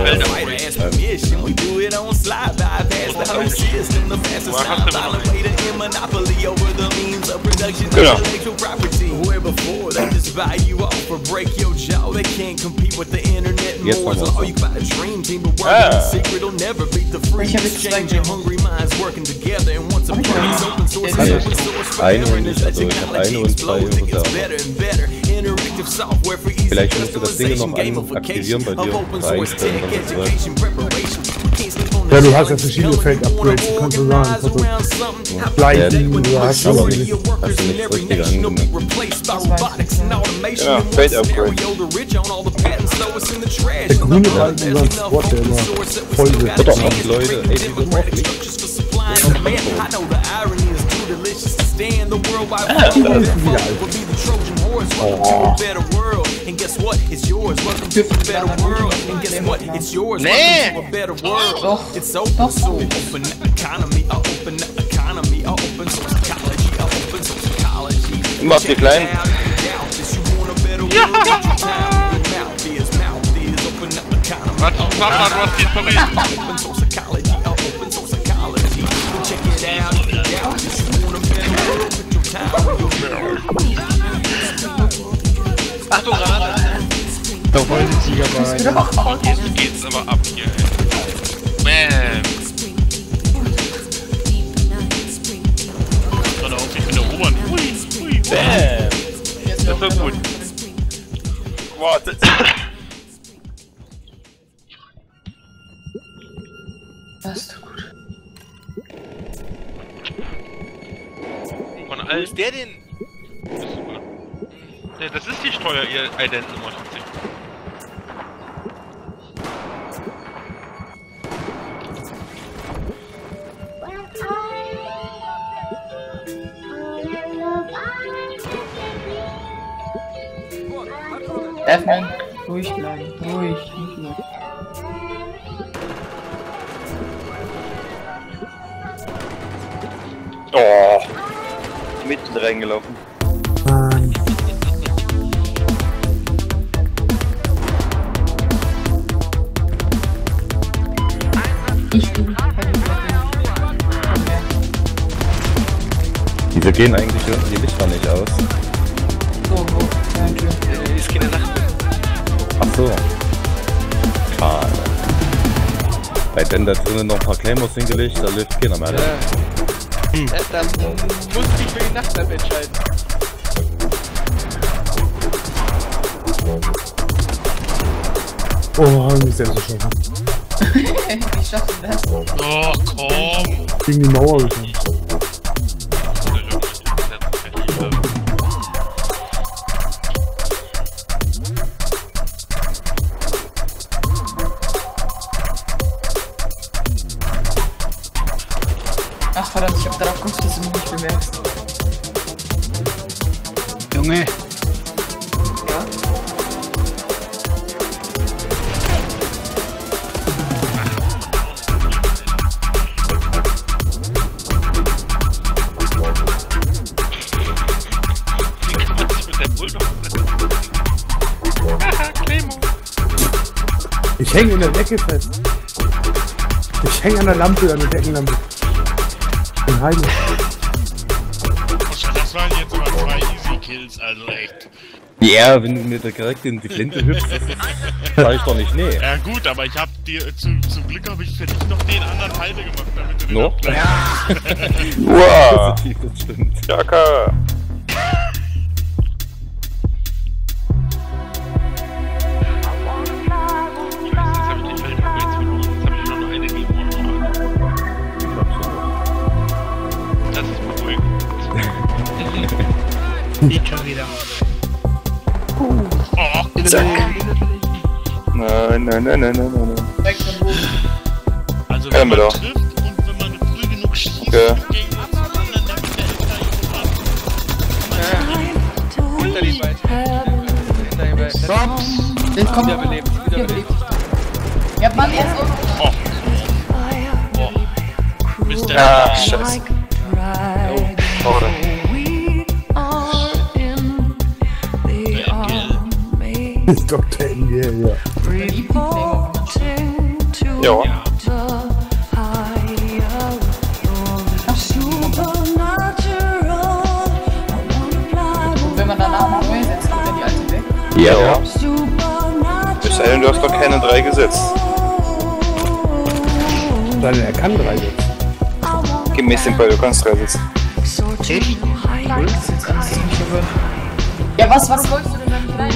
we do it on slide bypass the whole system, the fastest non-violent way to end monopoly over the means of production of intellectual property. Where before they just buy you off or break your jaw, they can't compete with the internet and Moore's law. You got a dream team, but working in secret will never beat the free exchange of hungry minds working together. And once upon these open source and open source forever, and as that technology explodes, it gets better and better. Interactive software for easy customization, gamification of open source tech, education, preparation. Ja, du hast ja verschiedene Feld-Upgrades, du kannst so sagen, du gleichen, du hast aber nicht. Hast du nicht richtig angenommen. Ja, Feld-Upgrade. Der grüne Balken ist ein Sport, der immer voll wird. Hat doch auch die Leute, ey, die sind hoffentlich. And guess what? It's yours. Welcome to a better world. And guess what? It's yours. Welcome to a better world. It's open source. Open the economy. Open the economy. Open source ecology. Open source ecology. Immer auf die Kleinen. Was? Papa, du hast die Story. Open source ecology. Open source ecology. Check it out. You want a better world. Put your time where your Achtung, Rad! Da wollen sie aber. Jetzt geht's aber ab hier, ey. Bam! Warte auf, ich bin erobern. Hui, hui, bam! Das war gut. Warte. Das ist doch gut. Von Wo allen. ist der denn? Das ist super. Ja, das ist die Steuer, ihr Ident-Nummer tatsächlich. Öffnen. Ruhig bleiben. Ruhig. Nicht mehr. Oh. Mitten reingelaufen. Wieso gehen eigentlich die Lichter nicht aus? So, wo? Danke. Ist keine Nacht. Ach so. Schade. Weil denn da drinnen noch ein paar Claymores hingelegt, da läuft keiner mehr. Ja. Hm. Ja, dann muss ich mich für die Nachtmap entscheiden. Oh, haben wir selbst geschaffen. Wie schaffst du das? Oh, komm! Gegen die Mauer geschossen. Ach verdammt, ich hab darauf geguckt, dass du mich nicht bemerkst. Du Junge. Ich hänge in der Decke fest. Ich hänge an der Lampe, an der Deckenlampe. Ich bin heilig. Das waren jetzt mal zwei Easy Kills, also echt. Ja, wenn du mir da direkt in die Flinte hüpfst, das sag ich doch nicht, nee. Ja gut, aber ich hab dir, zu, zum Glück habe ich für dich noch den anderen halbe gemacht, damit du den No? auch gleich... Ja! Wow! Das stimmt. Jaka! Nicht schon wieder. Oh, zack. Nein, nein, nein, nein, nein, nein. Also wenn man trifft und wenn man früh genug schießt, okay. Gegen den anderen, dann wird der Hinter Hinter die beiden. Hinter die beiden. Stops! Den kommt wieder belebt. Wieder belebt. Ja, Mann, erst auf. Oh. Oh. Mister Ah, scheiße. Oh, schade. Doktor Engel, ja. Ja. Wenn man danach mal neu setzt, geht ja die alte weg. Ja. Ja. Es sei denn, du hast doch keine drei gesetzt. Weil er kann drei setzen. Gemäß dem Fall, du kannst drei setzen. Echt? Cool. Das ist jetzt alles ziemlich gewöhnt. Ja, was, was wolltest du denn dann rein?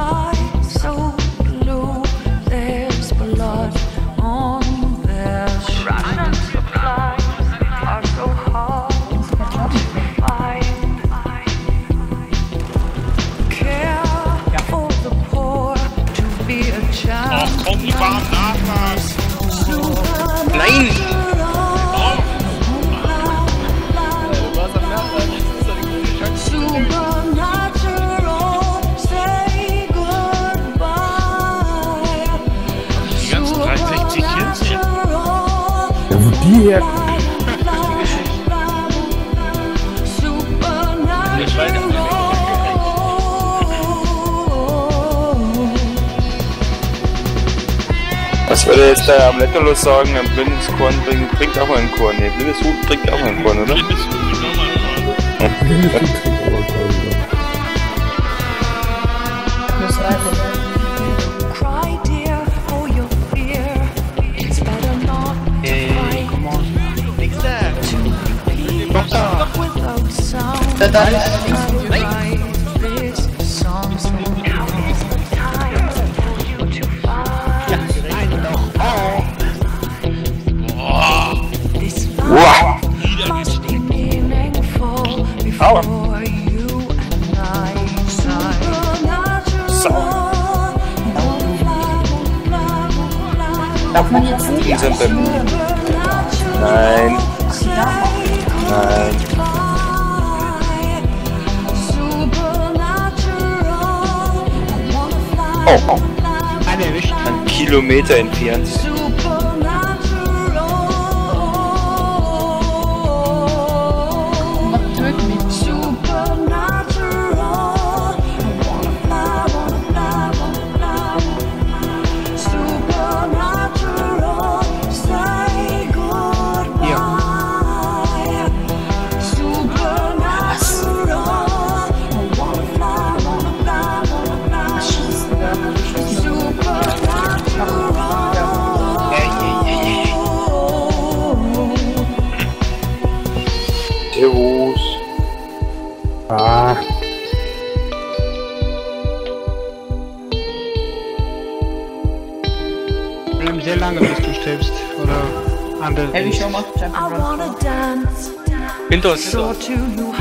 Oh, komm, die warm Nachlass! Nein! Die ganzen dreihundertsechzig Kills hier. Ja, wo die her... Ich weiß nicht. Was würde jetzt der Amlettolos sagen? Ein blindes Korn trinkt, trinkt auch mal einen Korn. Ne, blindes Huhn trinkt auch mal einen Korn, oder? Blindes Huhn trinkt auch mal einen Korn. Blindes Huhn trinkt auch mal einen Korn. Ey, come on. Nix da. Doch da. Da, da ist links. Nein! Wow! Aua! So. Darf man jetzt nicht? Die sind beim... Nein. Nein. Oh, oh. Eine erwischt. Ein Kilometer entfernt. Servus. Ah. Bleiben sehr lange, bis du stirbst. Oder andere. Heavy Show macht Jump and Run. Hinter uns, hinter uns.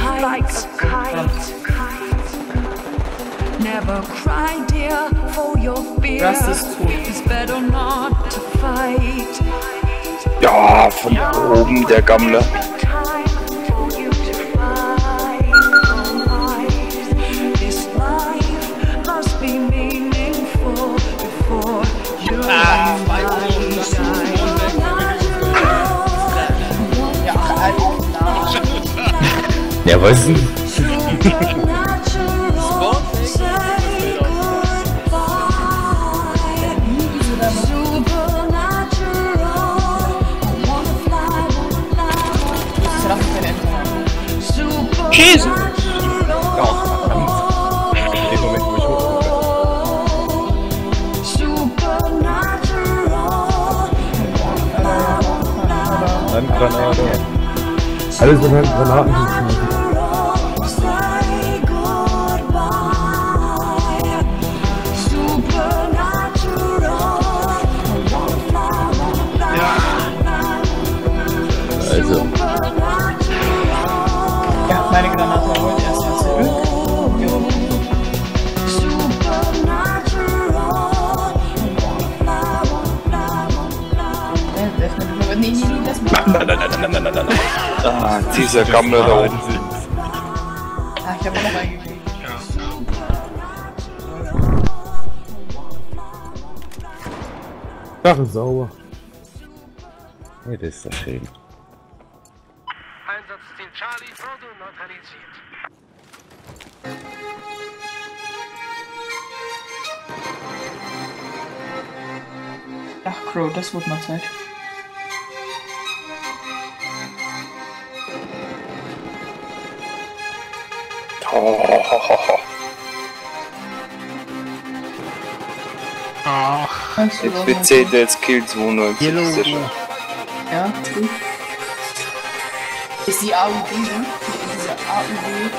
Never cry, dear, for your fear. Das ist tot. It's better not to fight. Ja, von oben der Gammler. Time for you to fight for life. Ja, was denn? Käse! Ja, verdammt. In dem Moment, wo ich hochgucke. Handgranate. Alles in Granaten geschmissen. Also. Ja, meine Granate rollt erst mal zurück. Jo. Nee, nee, nee, das mit. Nein, nein, nein, nein, nein, nein, nein, nein. Ah, dieser Gammel da oben. Ah, ich hab noch reingekriegt. Sache sauber. Ja, das ist doch schön. Einsatzziel Charlie wurde neutralisiert. Ach, Crow, das wird mal Zeit. Oh. Ach, Kannst du Jetzt doch wird mal- zählt jetzt Kill zweihundert. Yellow. Sehr schön. Ja, gut. Ist die A U B, ne? Diese A U B.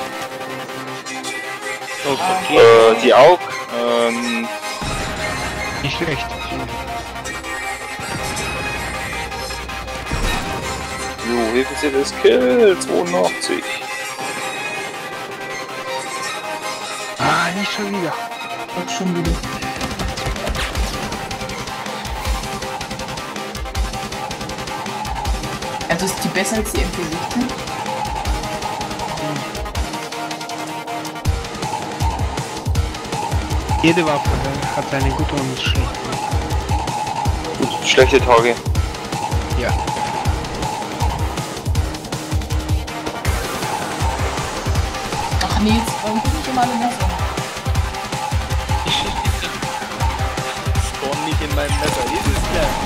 Oh, okay. Äh, die Aug, ähm, Nicht schlecht. jo, hier ist das Kill zweiundachtzig. Ah, nicht schon wieder. Doch schon wieder. Also ist die besser als die M P sechzehn? Jede Waffe hat seine gute und schlechte. Gut, schlechte Tage. Ja. Ach nee, jetzt warum bin ich immer alle Messer? Spawn nicht in meinem Messer, hier ist es ja.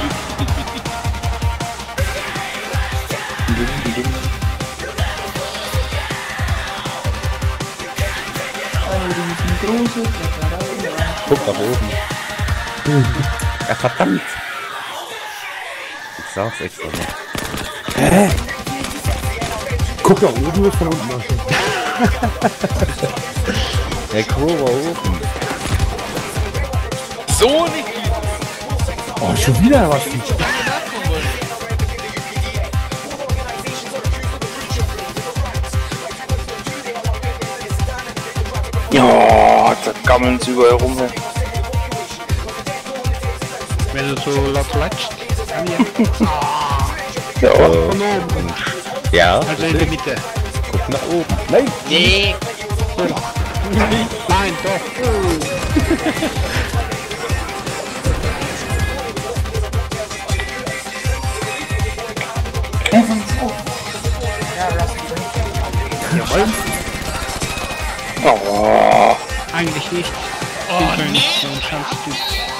Also die sind große Kletterer. Guck nach oben. Ja, verdammt. Ich sag's extra noch. Hä? Guck da oben, wird von unten machen. Der Crow war oben. So nicht! Oh, schon wieder was. Ja, da gammeln sie überall rum. Hey. Wenn du so laut klatscht. Ja, Äh, und, ja, Also in der Mitte. guck nach oben. Nein! Nee. Nein, doch. Ja, von so. Ja, Rusty. Jawohl. oh, Eigentlich nicht. Oh, Ich bin nee. nicht so ein Schanztyp.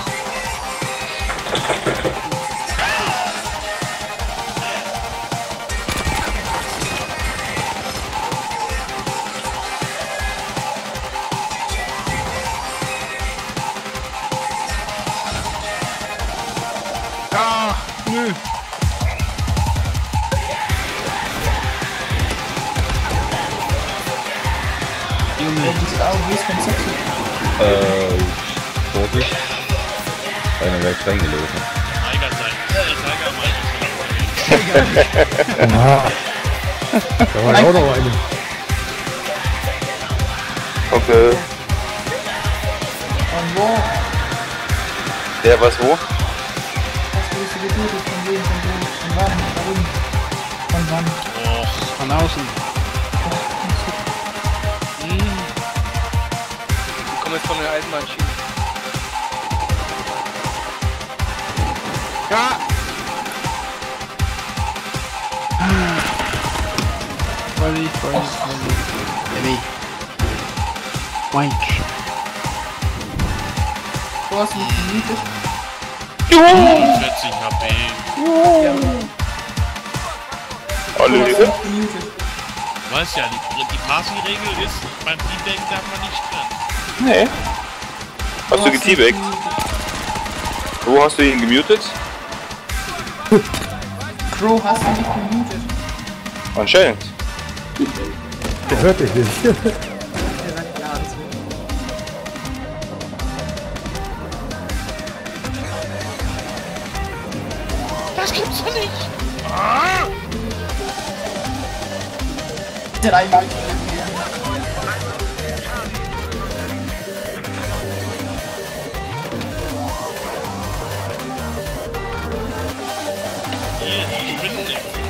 Ah, nö. Ja, diese A U B ist ganz sexy. Äh, Vorsicht. Einer wäre jetzt reingelaufen. Tiger sein. Äh, Tiger meint. Ah. Da war ja auch noch eine. okay. Und wo? Der was wo? Was willst du getötet? Von wem? Von wem? Von wann? Warum? Von wann? Och, Von außen. Ich komme jetzt von der Eisenbahnschiene. Ja. Weil Vorsicht, Vorsicht, Vorsicht. Heavy. Wank. Du hast mich gemütet. vierzig H P. Alle Lüge? Weiß ja, die, die Parsi-Regel ist, beim Teabag darf man nicht dran. Nee. Hast du geteabagt? Wo hast du ihn gemutet? Crow, hast du nicht gemutet? Anscheinend. Der hört dich nicht. Das gibt's doch nicht! Ah! Drei Mal. Hier, die Spinde.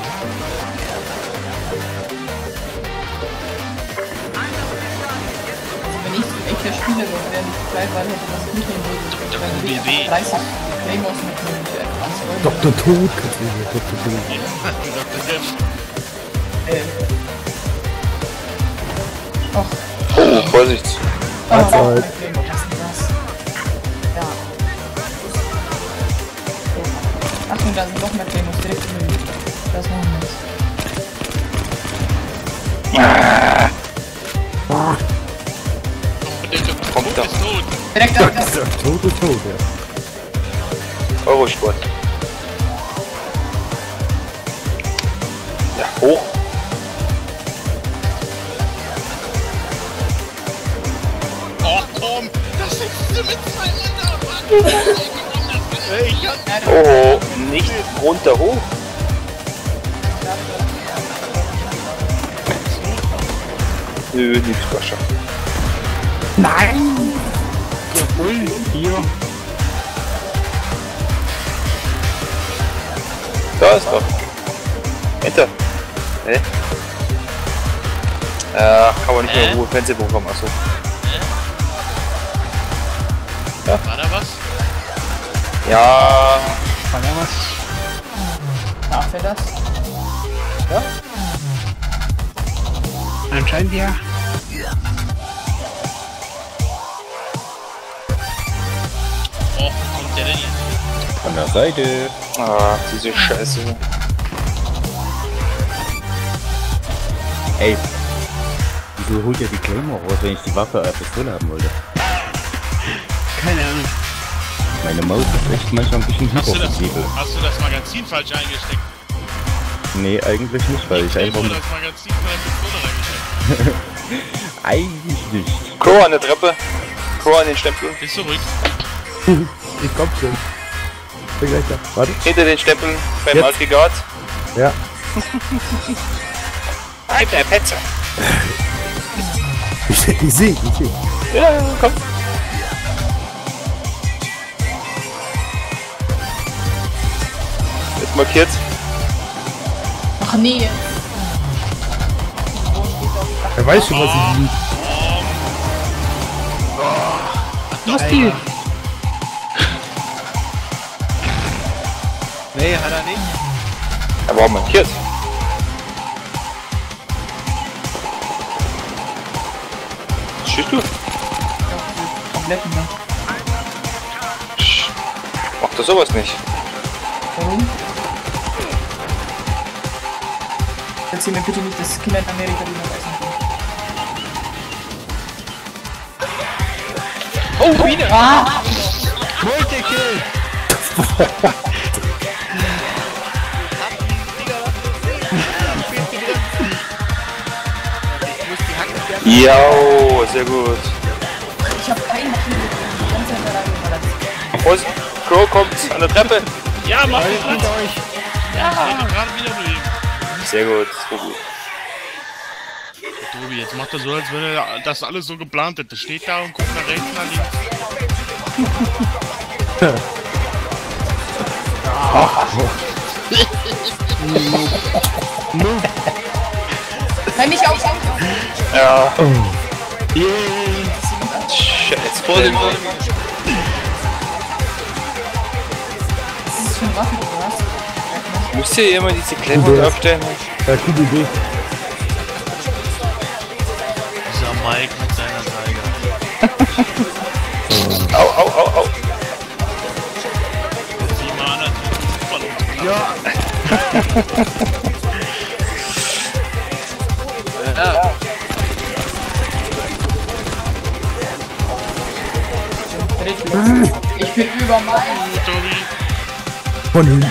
Wenn ich echter Spieler wäre, wäre ich gleich, weil hätte das nicht hin würde. Weil ich dreißig Claymores mit einem Advance Roll. Doktor Tod, Katrine, Doktor Tod. Doktor Death. Ähm. Och. Oh, Vorsicht. Oh, Mahlzeit. Claymore, was ist denn das? Ja. So. Achtung, da sind noch mehr Claymores direkt in den Mund. Das machen wir jetzt. Kommt da. Direkt ab, das. Tod ist tot, ja. Eurosport. Ja, hoch. Oh komm, das sitzt du mit zwei Mann. Ich hab... Oh, nicht runter hoch. Nö, nichts Wasser. Nein! Jawohl, hier. Da ist doch. Enter. Hä? Ach, kann man nicht mehr Ruhe Fernsehprogramm, achso. Ja. War da was? Ja. War da was? Darf er das? Ja? Anscheinend ja. Oh, wo kommt der denn jetzt? Von der Seite. Ah, diese Scheiße. Ey. Wieso holt ihr die Claymore raus, wenn ich die Waffe als Pistole haben wollte? Keine Ahnung. Meine Maus ist echt manchmal ein bisschen Hast du, das, hypersensibel. hast du das Magazin falsch eingesteckt? Nee, eigentlich nicht, weil ich einfach... Ich habe das Magazin von der Pistole reingesteckt. Eigentlich nicht. Crow an der Treppe. Crow an den Stempel. Bist du ruhig? Ich komm schon. Bin gleich da. Warte. Hinter den Stempeln beim Jetzt. Aggregat. Ja. Alter, Petzer. Ich, ich seh, ich seh. Ja, komm. Ist markiert. Ach nee. Er weiß schon, was ich lieb. Was die? Nee, hat er nicht. Er war markiert. Was schießt du? Komplett ne? Mach doch sowas nicht. Warum? Erzähl mir bitte nicht, dass Kinder in Amerika die noch essen können. Oh, wieder! Ah! Multikill! Ja, sehr gut. Ich hab keinen Kill. Die ganze Zeit da reingeballert. Vorsicht, Crow kommt an der Treppe. Ja, mach Alles das! mit euch! Ja! Ich bin gerade wieder Leben. Sehr gut, sehr gut. Tobi, jetzt macht er so, als wenn er das alles so geplant hätte. Steht da und guckt nach rechts, nach links. Kann mich auch sagen. Ja. Oh. Yeah. Scheiße, Vorsicht, Vorsicht. Das ist für eine Waffe, die du hast. Müsst ihr immer diese Claymore aufstellen? Ja, gute Idee. Au, au, au, au. Ja. Ja. Ich bin über meinen. Von hinten.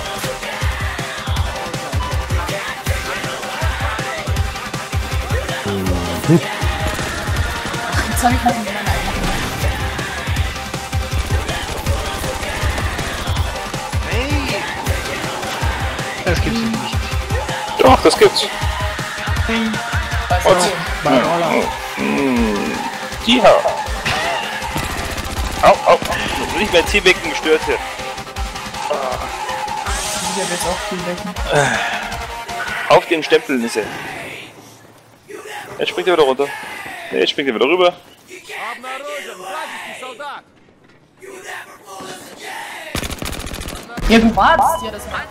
Hm. Jetzt habe ich noch meine eigene. Hey! Das gibt's nicht. Doch, das gibt's. Was Und, ist Bei Roller. ja. Au, au. Noch nicht mehr T-Becken gestört hier. Ich hab jetzt auch viel wecken. Auf den Stempeln ist er. Jetzt springt er wieder runter. Ne, jetzt springt er wieder rüber. Ja, du wartest ja, das macht.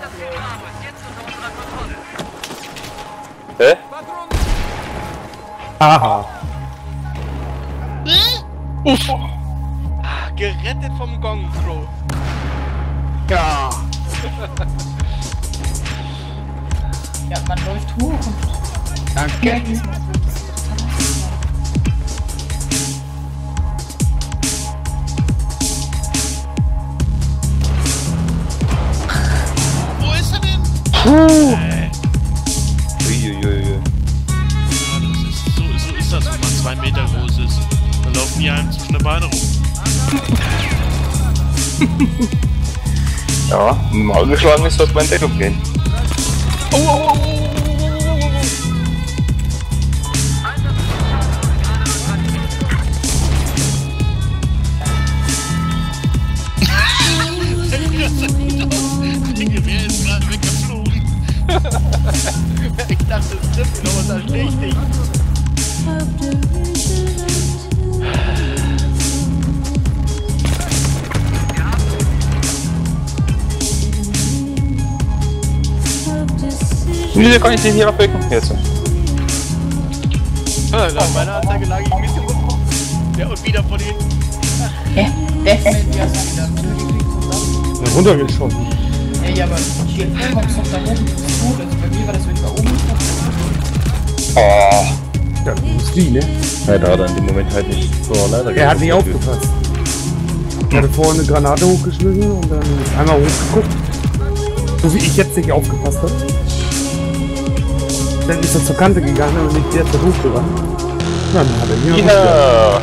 Hä? Aha. Uff. Ah, gerettet vom Gong, Bro. Ja. Ja, man läuft hoch und. Danke. Wo ist er denn? Puh. Uiuiui. Ja, das ist, so, so ist das, wenn man zwei Meter groß ist. Dann laufen die einem zwischen den Beine rum. Ja, wenn man angeschlagen ist, sollte man in Deckung gehen. Oh, oh, oh, oh. Wer ist gerade weggeflogen? Ich dachte, es trifft ihn, aber da stehe ich nicht. Wieso kann ich den hier abwecken? Jetzt. Ah, nach meiner Anzeige lag ich ein bisschen rum. Ja, und wieder von hinten. Hä? Deathmatch, ja, so wieder. Ja, runtergeschossen. Ja, ja, aber die Film ist doch da oben. Das ist gut. Also bei mir war das, wenn ich da oben ist. Oh. Ja, du musst die, ne? Ja, da hat er in dem Moment halt nicht so leider Er hat nicht aufgepasst. Er hatte vorher eine Granate hochgeschmissen und dann einmal hochgeguckt. So wie ich jetzt nicht aufgepasst habe. Dann ist er zur Kante gegangen und nicht jetzt hochgerannt. Dann hat er hier Ja.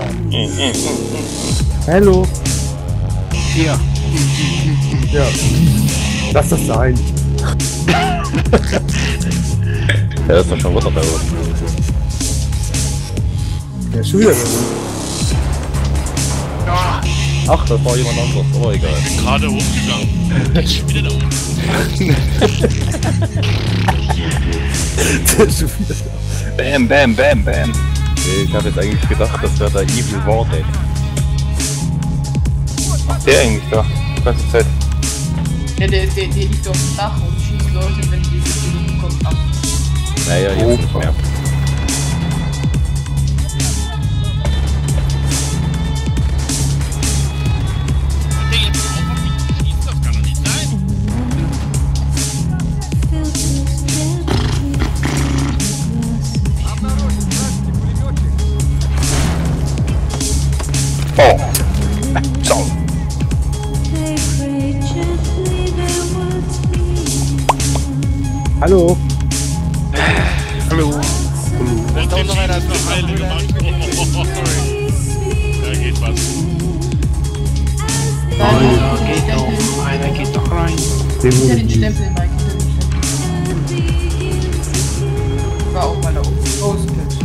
Hallo. Hier. Ja. Lass das sein. Ja, ist doch schon Wasser bei uns. Der ist schon wieder drin. Ach, das war jemand anderes, aber egal. Ich bin gerade hochgegangen. Der ist schon wieder da oben. Der ist schon wieder da. Bam, bam, bam, bam. Ich hab jetzt eigentlich gedacht, das wäre der Evil Wardeck. Der eigentlich da. Die ganze Zeit. Ja, der, der, der liegt auf dem Dach und schießt Leute, wenn die die bekommen haben. Naja, jetzt Oh. nicht mehr. Der jetzt auch auf mich schießt, das kann doch nicht sein. Oh. So. Hallo. Hallo. Und doch noch einer noch Heile gemacht. Oh, oh, oh, sorry. Da geht was. Einer geht noch, einer geht noch rein. Den Hinter hol den ich. Stempel, Mike. Hinter den Stempel. War auch mal da oben. Großen Pitch.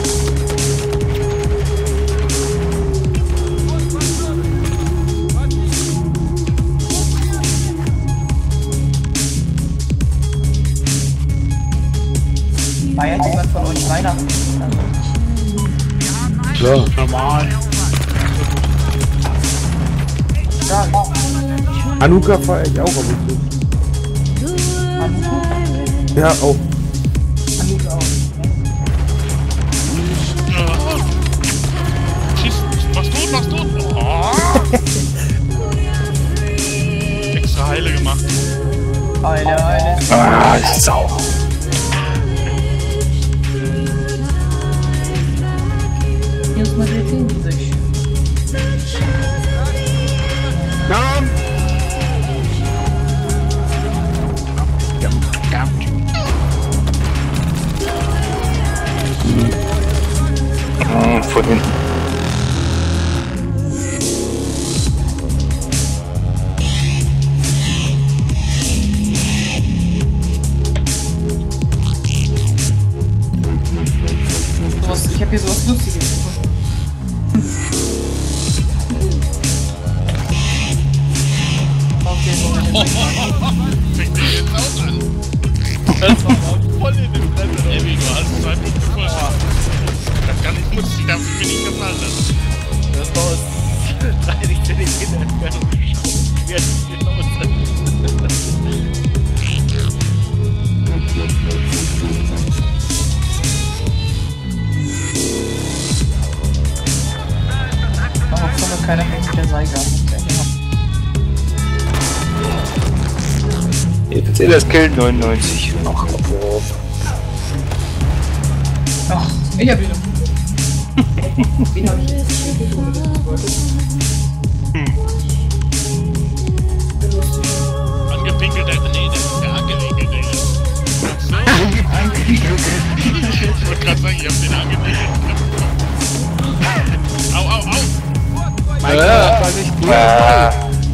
Feiert jemand von euch Weihnachten? Klar. Normal. Ja, Hanukkah feiere ich auch, aber ich Hanukkah? Ja, auch. Hanukkah auch. Schießt, was tun? Sau. Не смотрите, не защищу. Nein! Hm, von hinten. Sowas, ich habe hier sowas Lustiges gefunden. Okay, Moment. Fängt der jetzt auch an? Das war voll in den Blättern. Ey, du hast zwei Punkte voll. Das kann ich, muss ich dafür mir nicht gefallen lassen. Das war aus dreißig Zentimeter Entfernung geschossen. Wer ist hier los? Warum kommen wir keine Hänge der Seiger? Jetzt ist das Kill neunundneunzig. Ach, oh. Ach, ich hab wieder. Wen hab ich jetzt? Angepinkelt, der, nee, der ist der angewinkelt, der ist. Ich wollte gerade sagen, ich hab den angewinkelt. Au, au, au! Mein Gott, war nicht gut. Ah.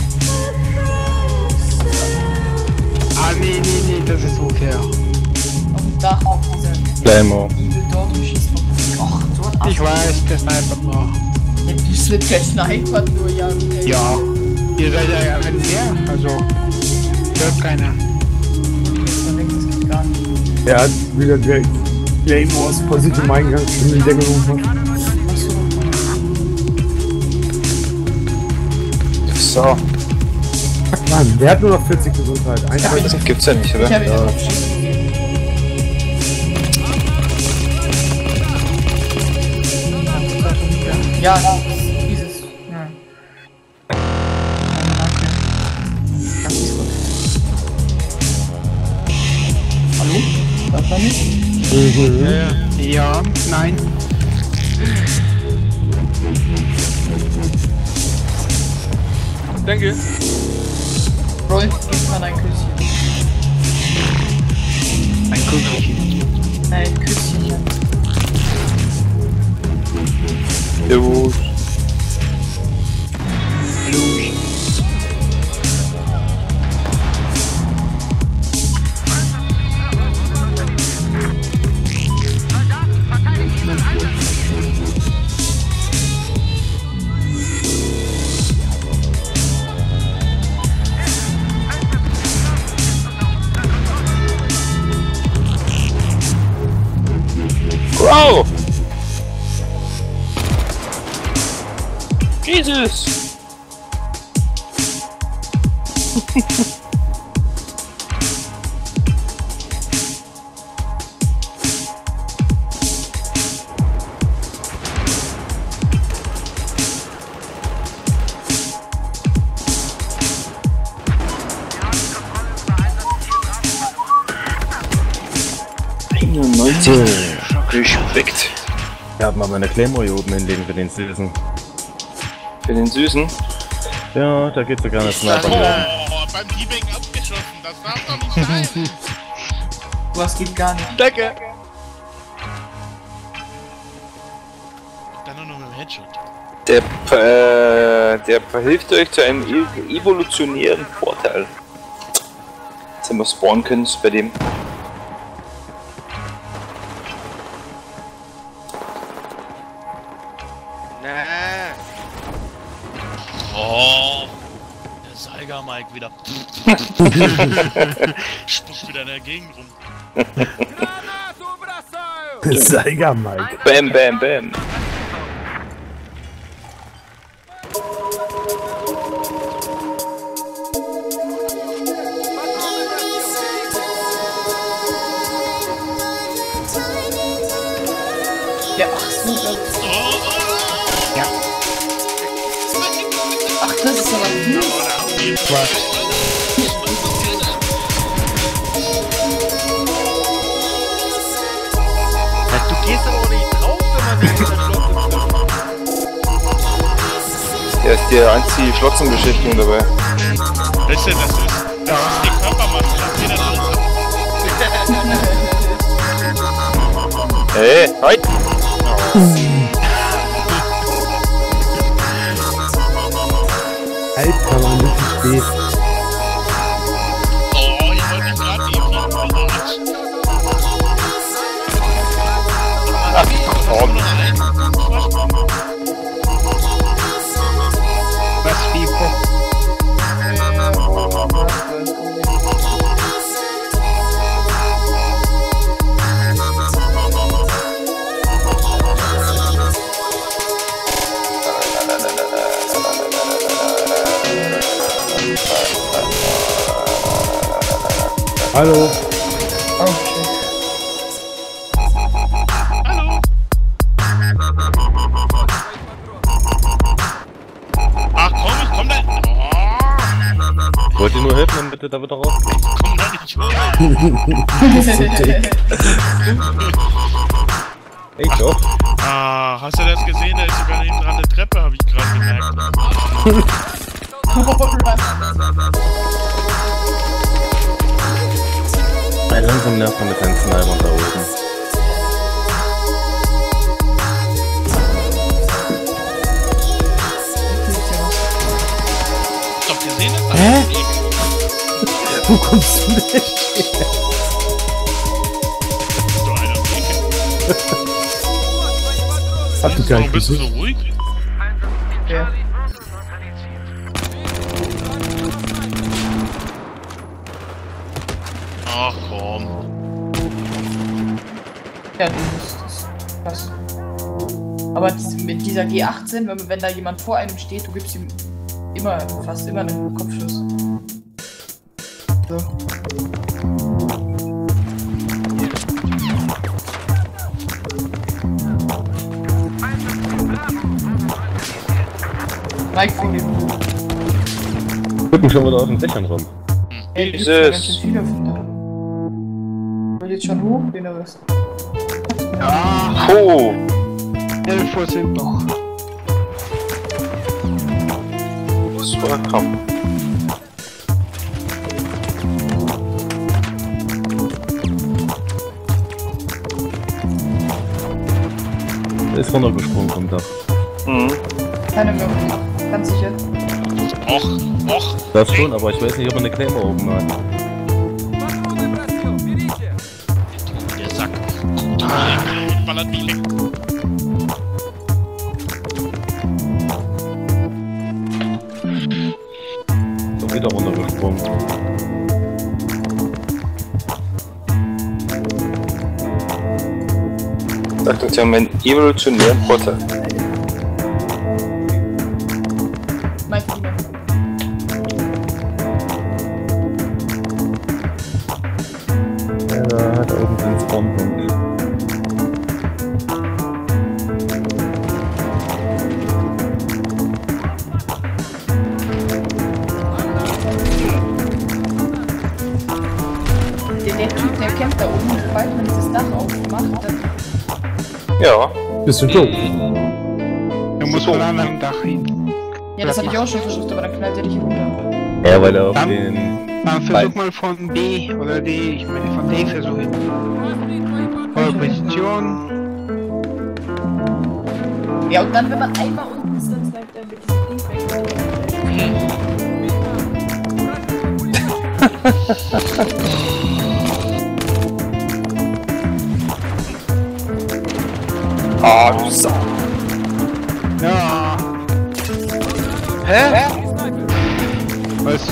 Ah, nee, nee, nee, das ist unfair. Auf dem Dach auf dieser Claymore. Igel dort und schießt noch. Ach, so ein Ich weiß, der snipert noch. Ja, die Slip der snipert nur, ja. Okay. Ja. Ihr seid ja ein mehr, also. Hört keiner. Jetzt mal weg, das geht gar nicht. Er hat wieder der Claymores vor sich im Eingang schon niedergerufen. So. Mann, der hat nur noch vierzig Gesundheit. Ein, zwei, Das gibt's ja nicht, oder? Ich hab ihn Ja. drauf schießen gegeben. Ja, dieses. Ja. Danke. Das ist gut. Hallo? Hört man mich? Mhm. Ja, ja, nein. Danke. Roll, gib mal ein Küsschen. Ein Kugelchen. Ein Küsschen. Servus. Wow! Jesus! einundneunzig. Respekt. Wir haben mal meine Claymore hier oben hinlegen für den Süßen. Für den Süßen? Ja, da geht sogar eine Sniper. Oh, beim T-Bag abgeschossen, das darf doch nicht sein. Was geht gar nicht. Danke. Dann nur noch mit dem Headshot. Der, äh, der verhilft euch zu einem e- evolutionären Vorteil. Jetzt haben wir spawnen können bei dem. Nee. Oh, der Seiger Mike wieder. Spuckt wieder in der Gegend rum. Seiger Mike. Bam, bam, bam. Ja, ach so, das ist. Ja. Ach, das ist aber gut. Was? Da ist die Anti-Schlotzenbeschichtung dabei. Weißt du, das ist, das ist die Körpermasse, das jeder drin. Hey, halt! Halt, kann man nicht spät. Oh, ich wollte gerade eben Ach, komm. Was, Vipo? Hallo. Okay. Hallo. Ach komm, ich komm da. Ich wollte dir nur helfen, dann bitte da wieder raus. Komm da nicht hoch. Ey, doch. Ah, hast du das gesehen? Da ist sogar hinten dran eine Treppe, habe ich gerade gemerkt. Ein langsam nervt man mit seinen Snipern da oben. Doch gesehen ist das? Hä? Wo kommst du denn her? So einer Ecke. Hat du gar Warum nicht bist du so gesehen? ruhig? Ja. Ach komm. Ja, du musst das. Was? Aber das, mit dieser G achtzehn, wenn, wenn da jemand vor einem steht, du gibst ihm immer, fast immer einen Kopfschuss. So. Mike von dem. Gucken schon wieder auf den Dächern rum. Ey, du bist ja ganz schön viele von da. Will jetzt schon hoch, den oder was? Ja, Oh! elf Uhr sind noch. So, komm. Der ist runtergesprungen vom Dach. Mhm. Keine mehr. Ganz sicher. Och, och. Das schon, aber ich weiß nicht, ob er eine Claymore oben hat. Der Sack. Ah, ballert mich weg. Doch wieder runtergesprungen. Sagt uns ja meinen evolutionären Vorteil. Mike von dem. Ja, da hat er oben einen Spawnpunkt. Der, der Typ, der kämpft da oben, sobald man dieses Dach aufmacht, dann. Ja. Bist du doof? Du musst von einem Dach hin. Ja, das hatte ich auch schon versucht, aber dann knallt er dich runter. Ja, weil er auf Dann- den... Dann versuch mal von B oder D, ich meine von D versuchen. Eure Position. Ja, und dann, wenn man einmal unten ist, dann sniped er mit diesem Ding weg. Ah, du Sau. Ja. Hä? Was?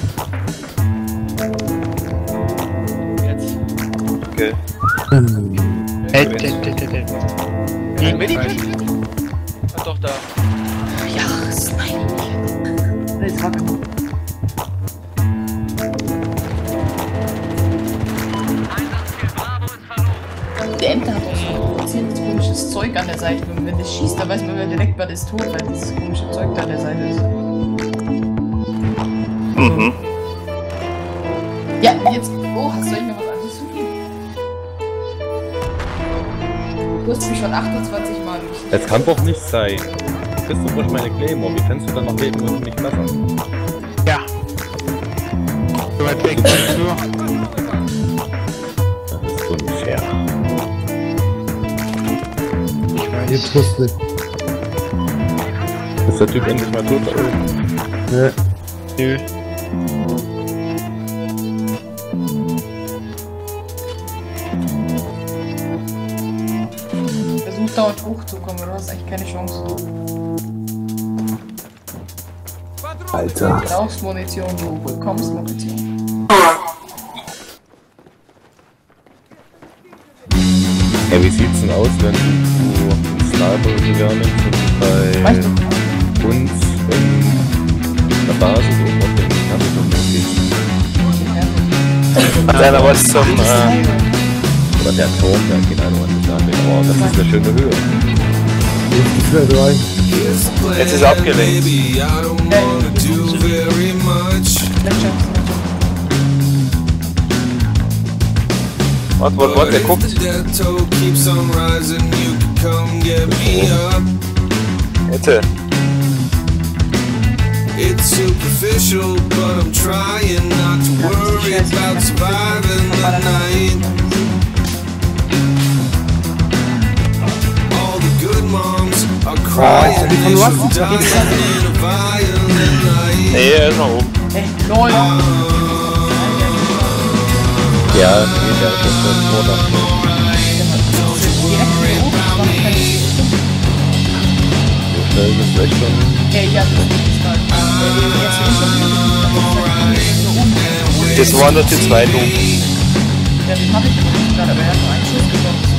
Okay. Äh, d- d- d- d- Gegen Medikit? Ah, doch, da. Ja, Snipe. Jetzt war kein. Der Ente hat auch so ein ziemlich komisches Zeug an der Seite. Und wenn das schießt, dann weiß man direkt, man ist tot, weil dieses komische Zeug da an der Seite ist. Mhm. Ja, jetzt. Oh, hast du mir was anderes zu geben? Du hast mich schon achtundzwanzig Mal. Es kann doch nicht sein. kriegst du ruhig meine Claymore. Wie kannst du dann noch leben und nicht besser? Ja. So weit weg. Das ist unfair. Jetzt wusste ich. Ist der Typ endlich mal tot da oben? Ja. Nö. Versuch dauernd hochzukommen, du hast echt keine Chance. Alter. Du brauchst Munition, du bekommst Munition. Ja, wie sieht's denn aus, wenn du einen Sniper-Gewehr nimmst und bei uns in der Basis oben auf den Fernseher gehst? Hat einer was zum... Äh, Oder der Turm, der geht einer was nicht an. Oh, das ist eine schöne Höhe. jetzt ist er abgelenkt. Warte, warte, warte, der guckt. Jetzt. It's superficial, but I'm trying not to worry about surviving the night. All the good moms are crying from dying in a violent night. Nee, er ist noch oben. Echt, lol. Ja, nee, der ist das Vordach. So schnell ist es echt schon. Ja, ja, das ist Das waren doch die zwei oben. Ja, den hab ich gerade, aber er hat nur einen Schuss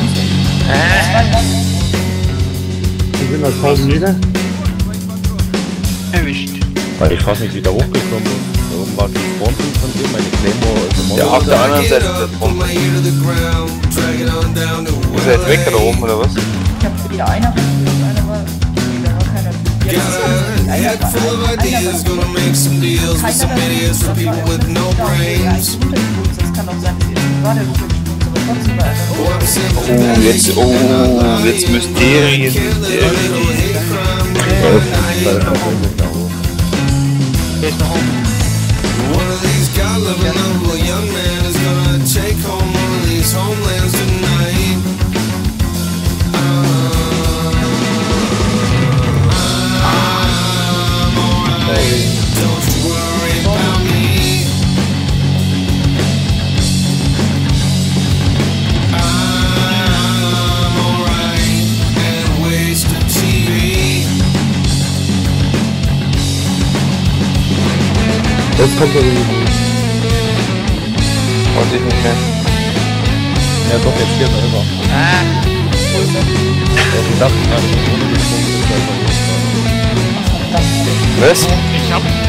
genommen. Wir sind auf tausend Meter. Erwischt. Weil ich fast nicht wieder hochgekommen bin. Da oben war die Spawnpunkt von dem, meine Claymore ist immer Ja, auf der anderen Seite ist der Drum. Ist er jetzt weg da oben, oder was? Ich hab wieder einer von uns, einer war. Nee, da war keiner. Ja, das ist ja nicht einer war. Das kann auch sein, dass ihr gerade rübergesprungen aber trotzdem war einer. Oh, jetzt, oh, jetzt Mysterien. Der ist noch oben. One of these God-loving noble young men is gonna take home one of these homelands tonight. I'm alright, don't you worry about me. I'm alright, and waste of T V. Jetzt kommt er irgendwie. Und ich nicht mehr. Ja doch, jetzt hier selber. Ah. Ja, die dachten gerade, ohne gesprungen ist, Was? Ich hab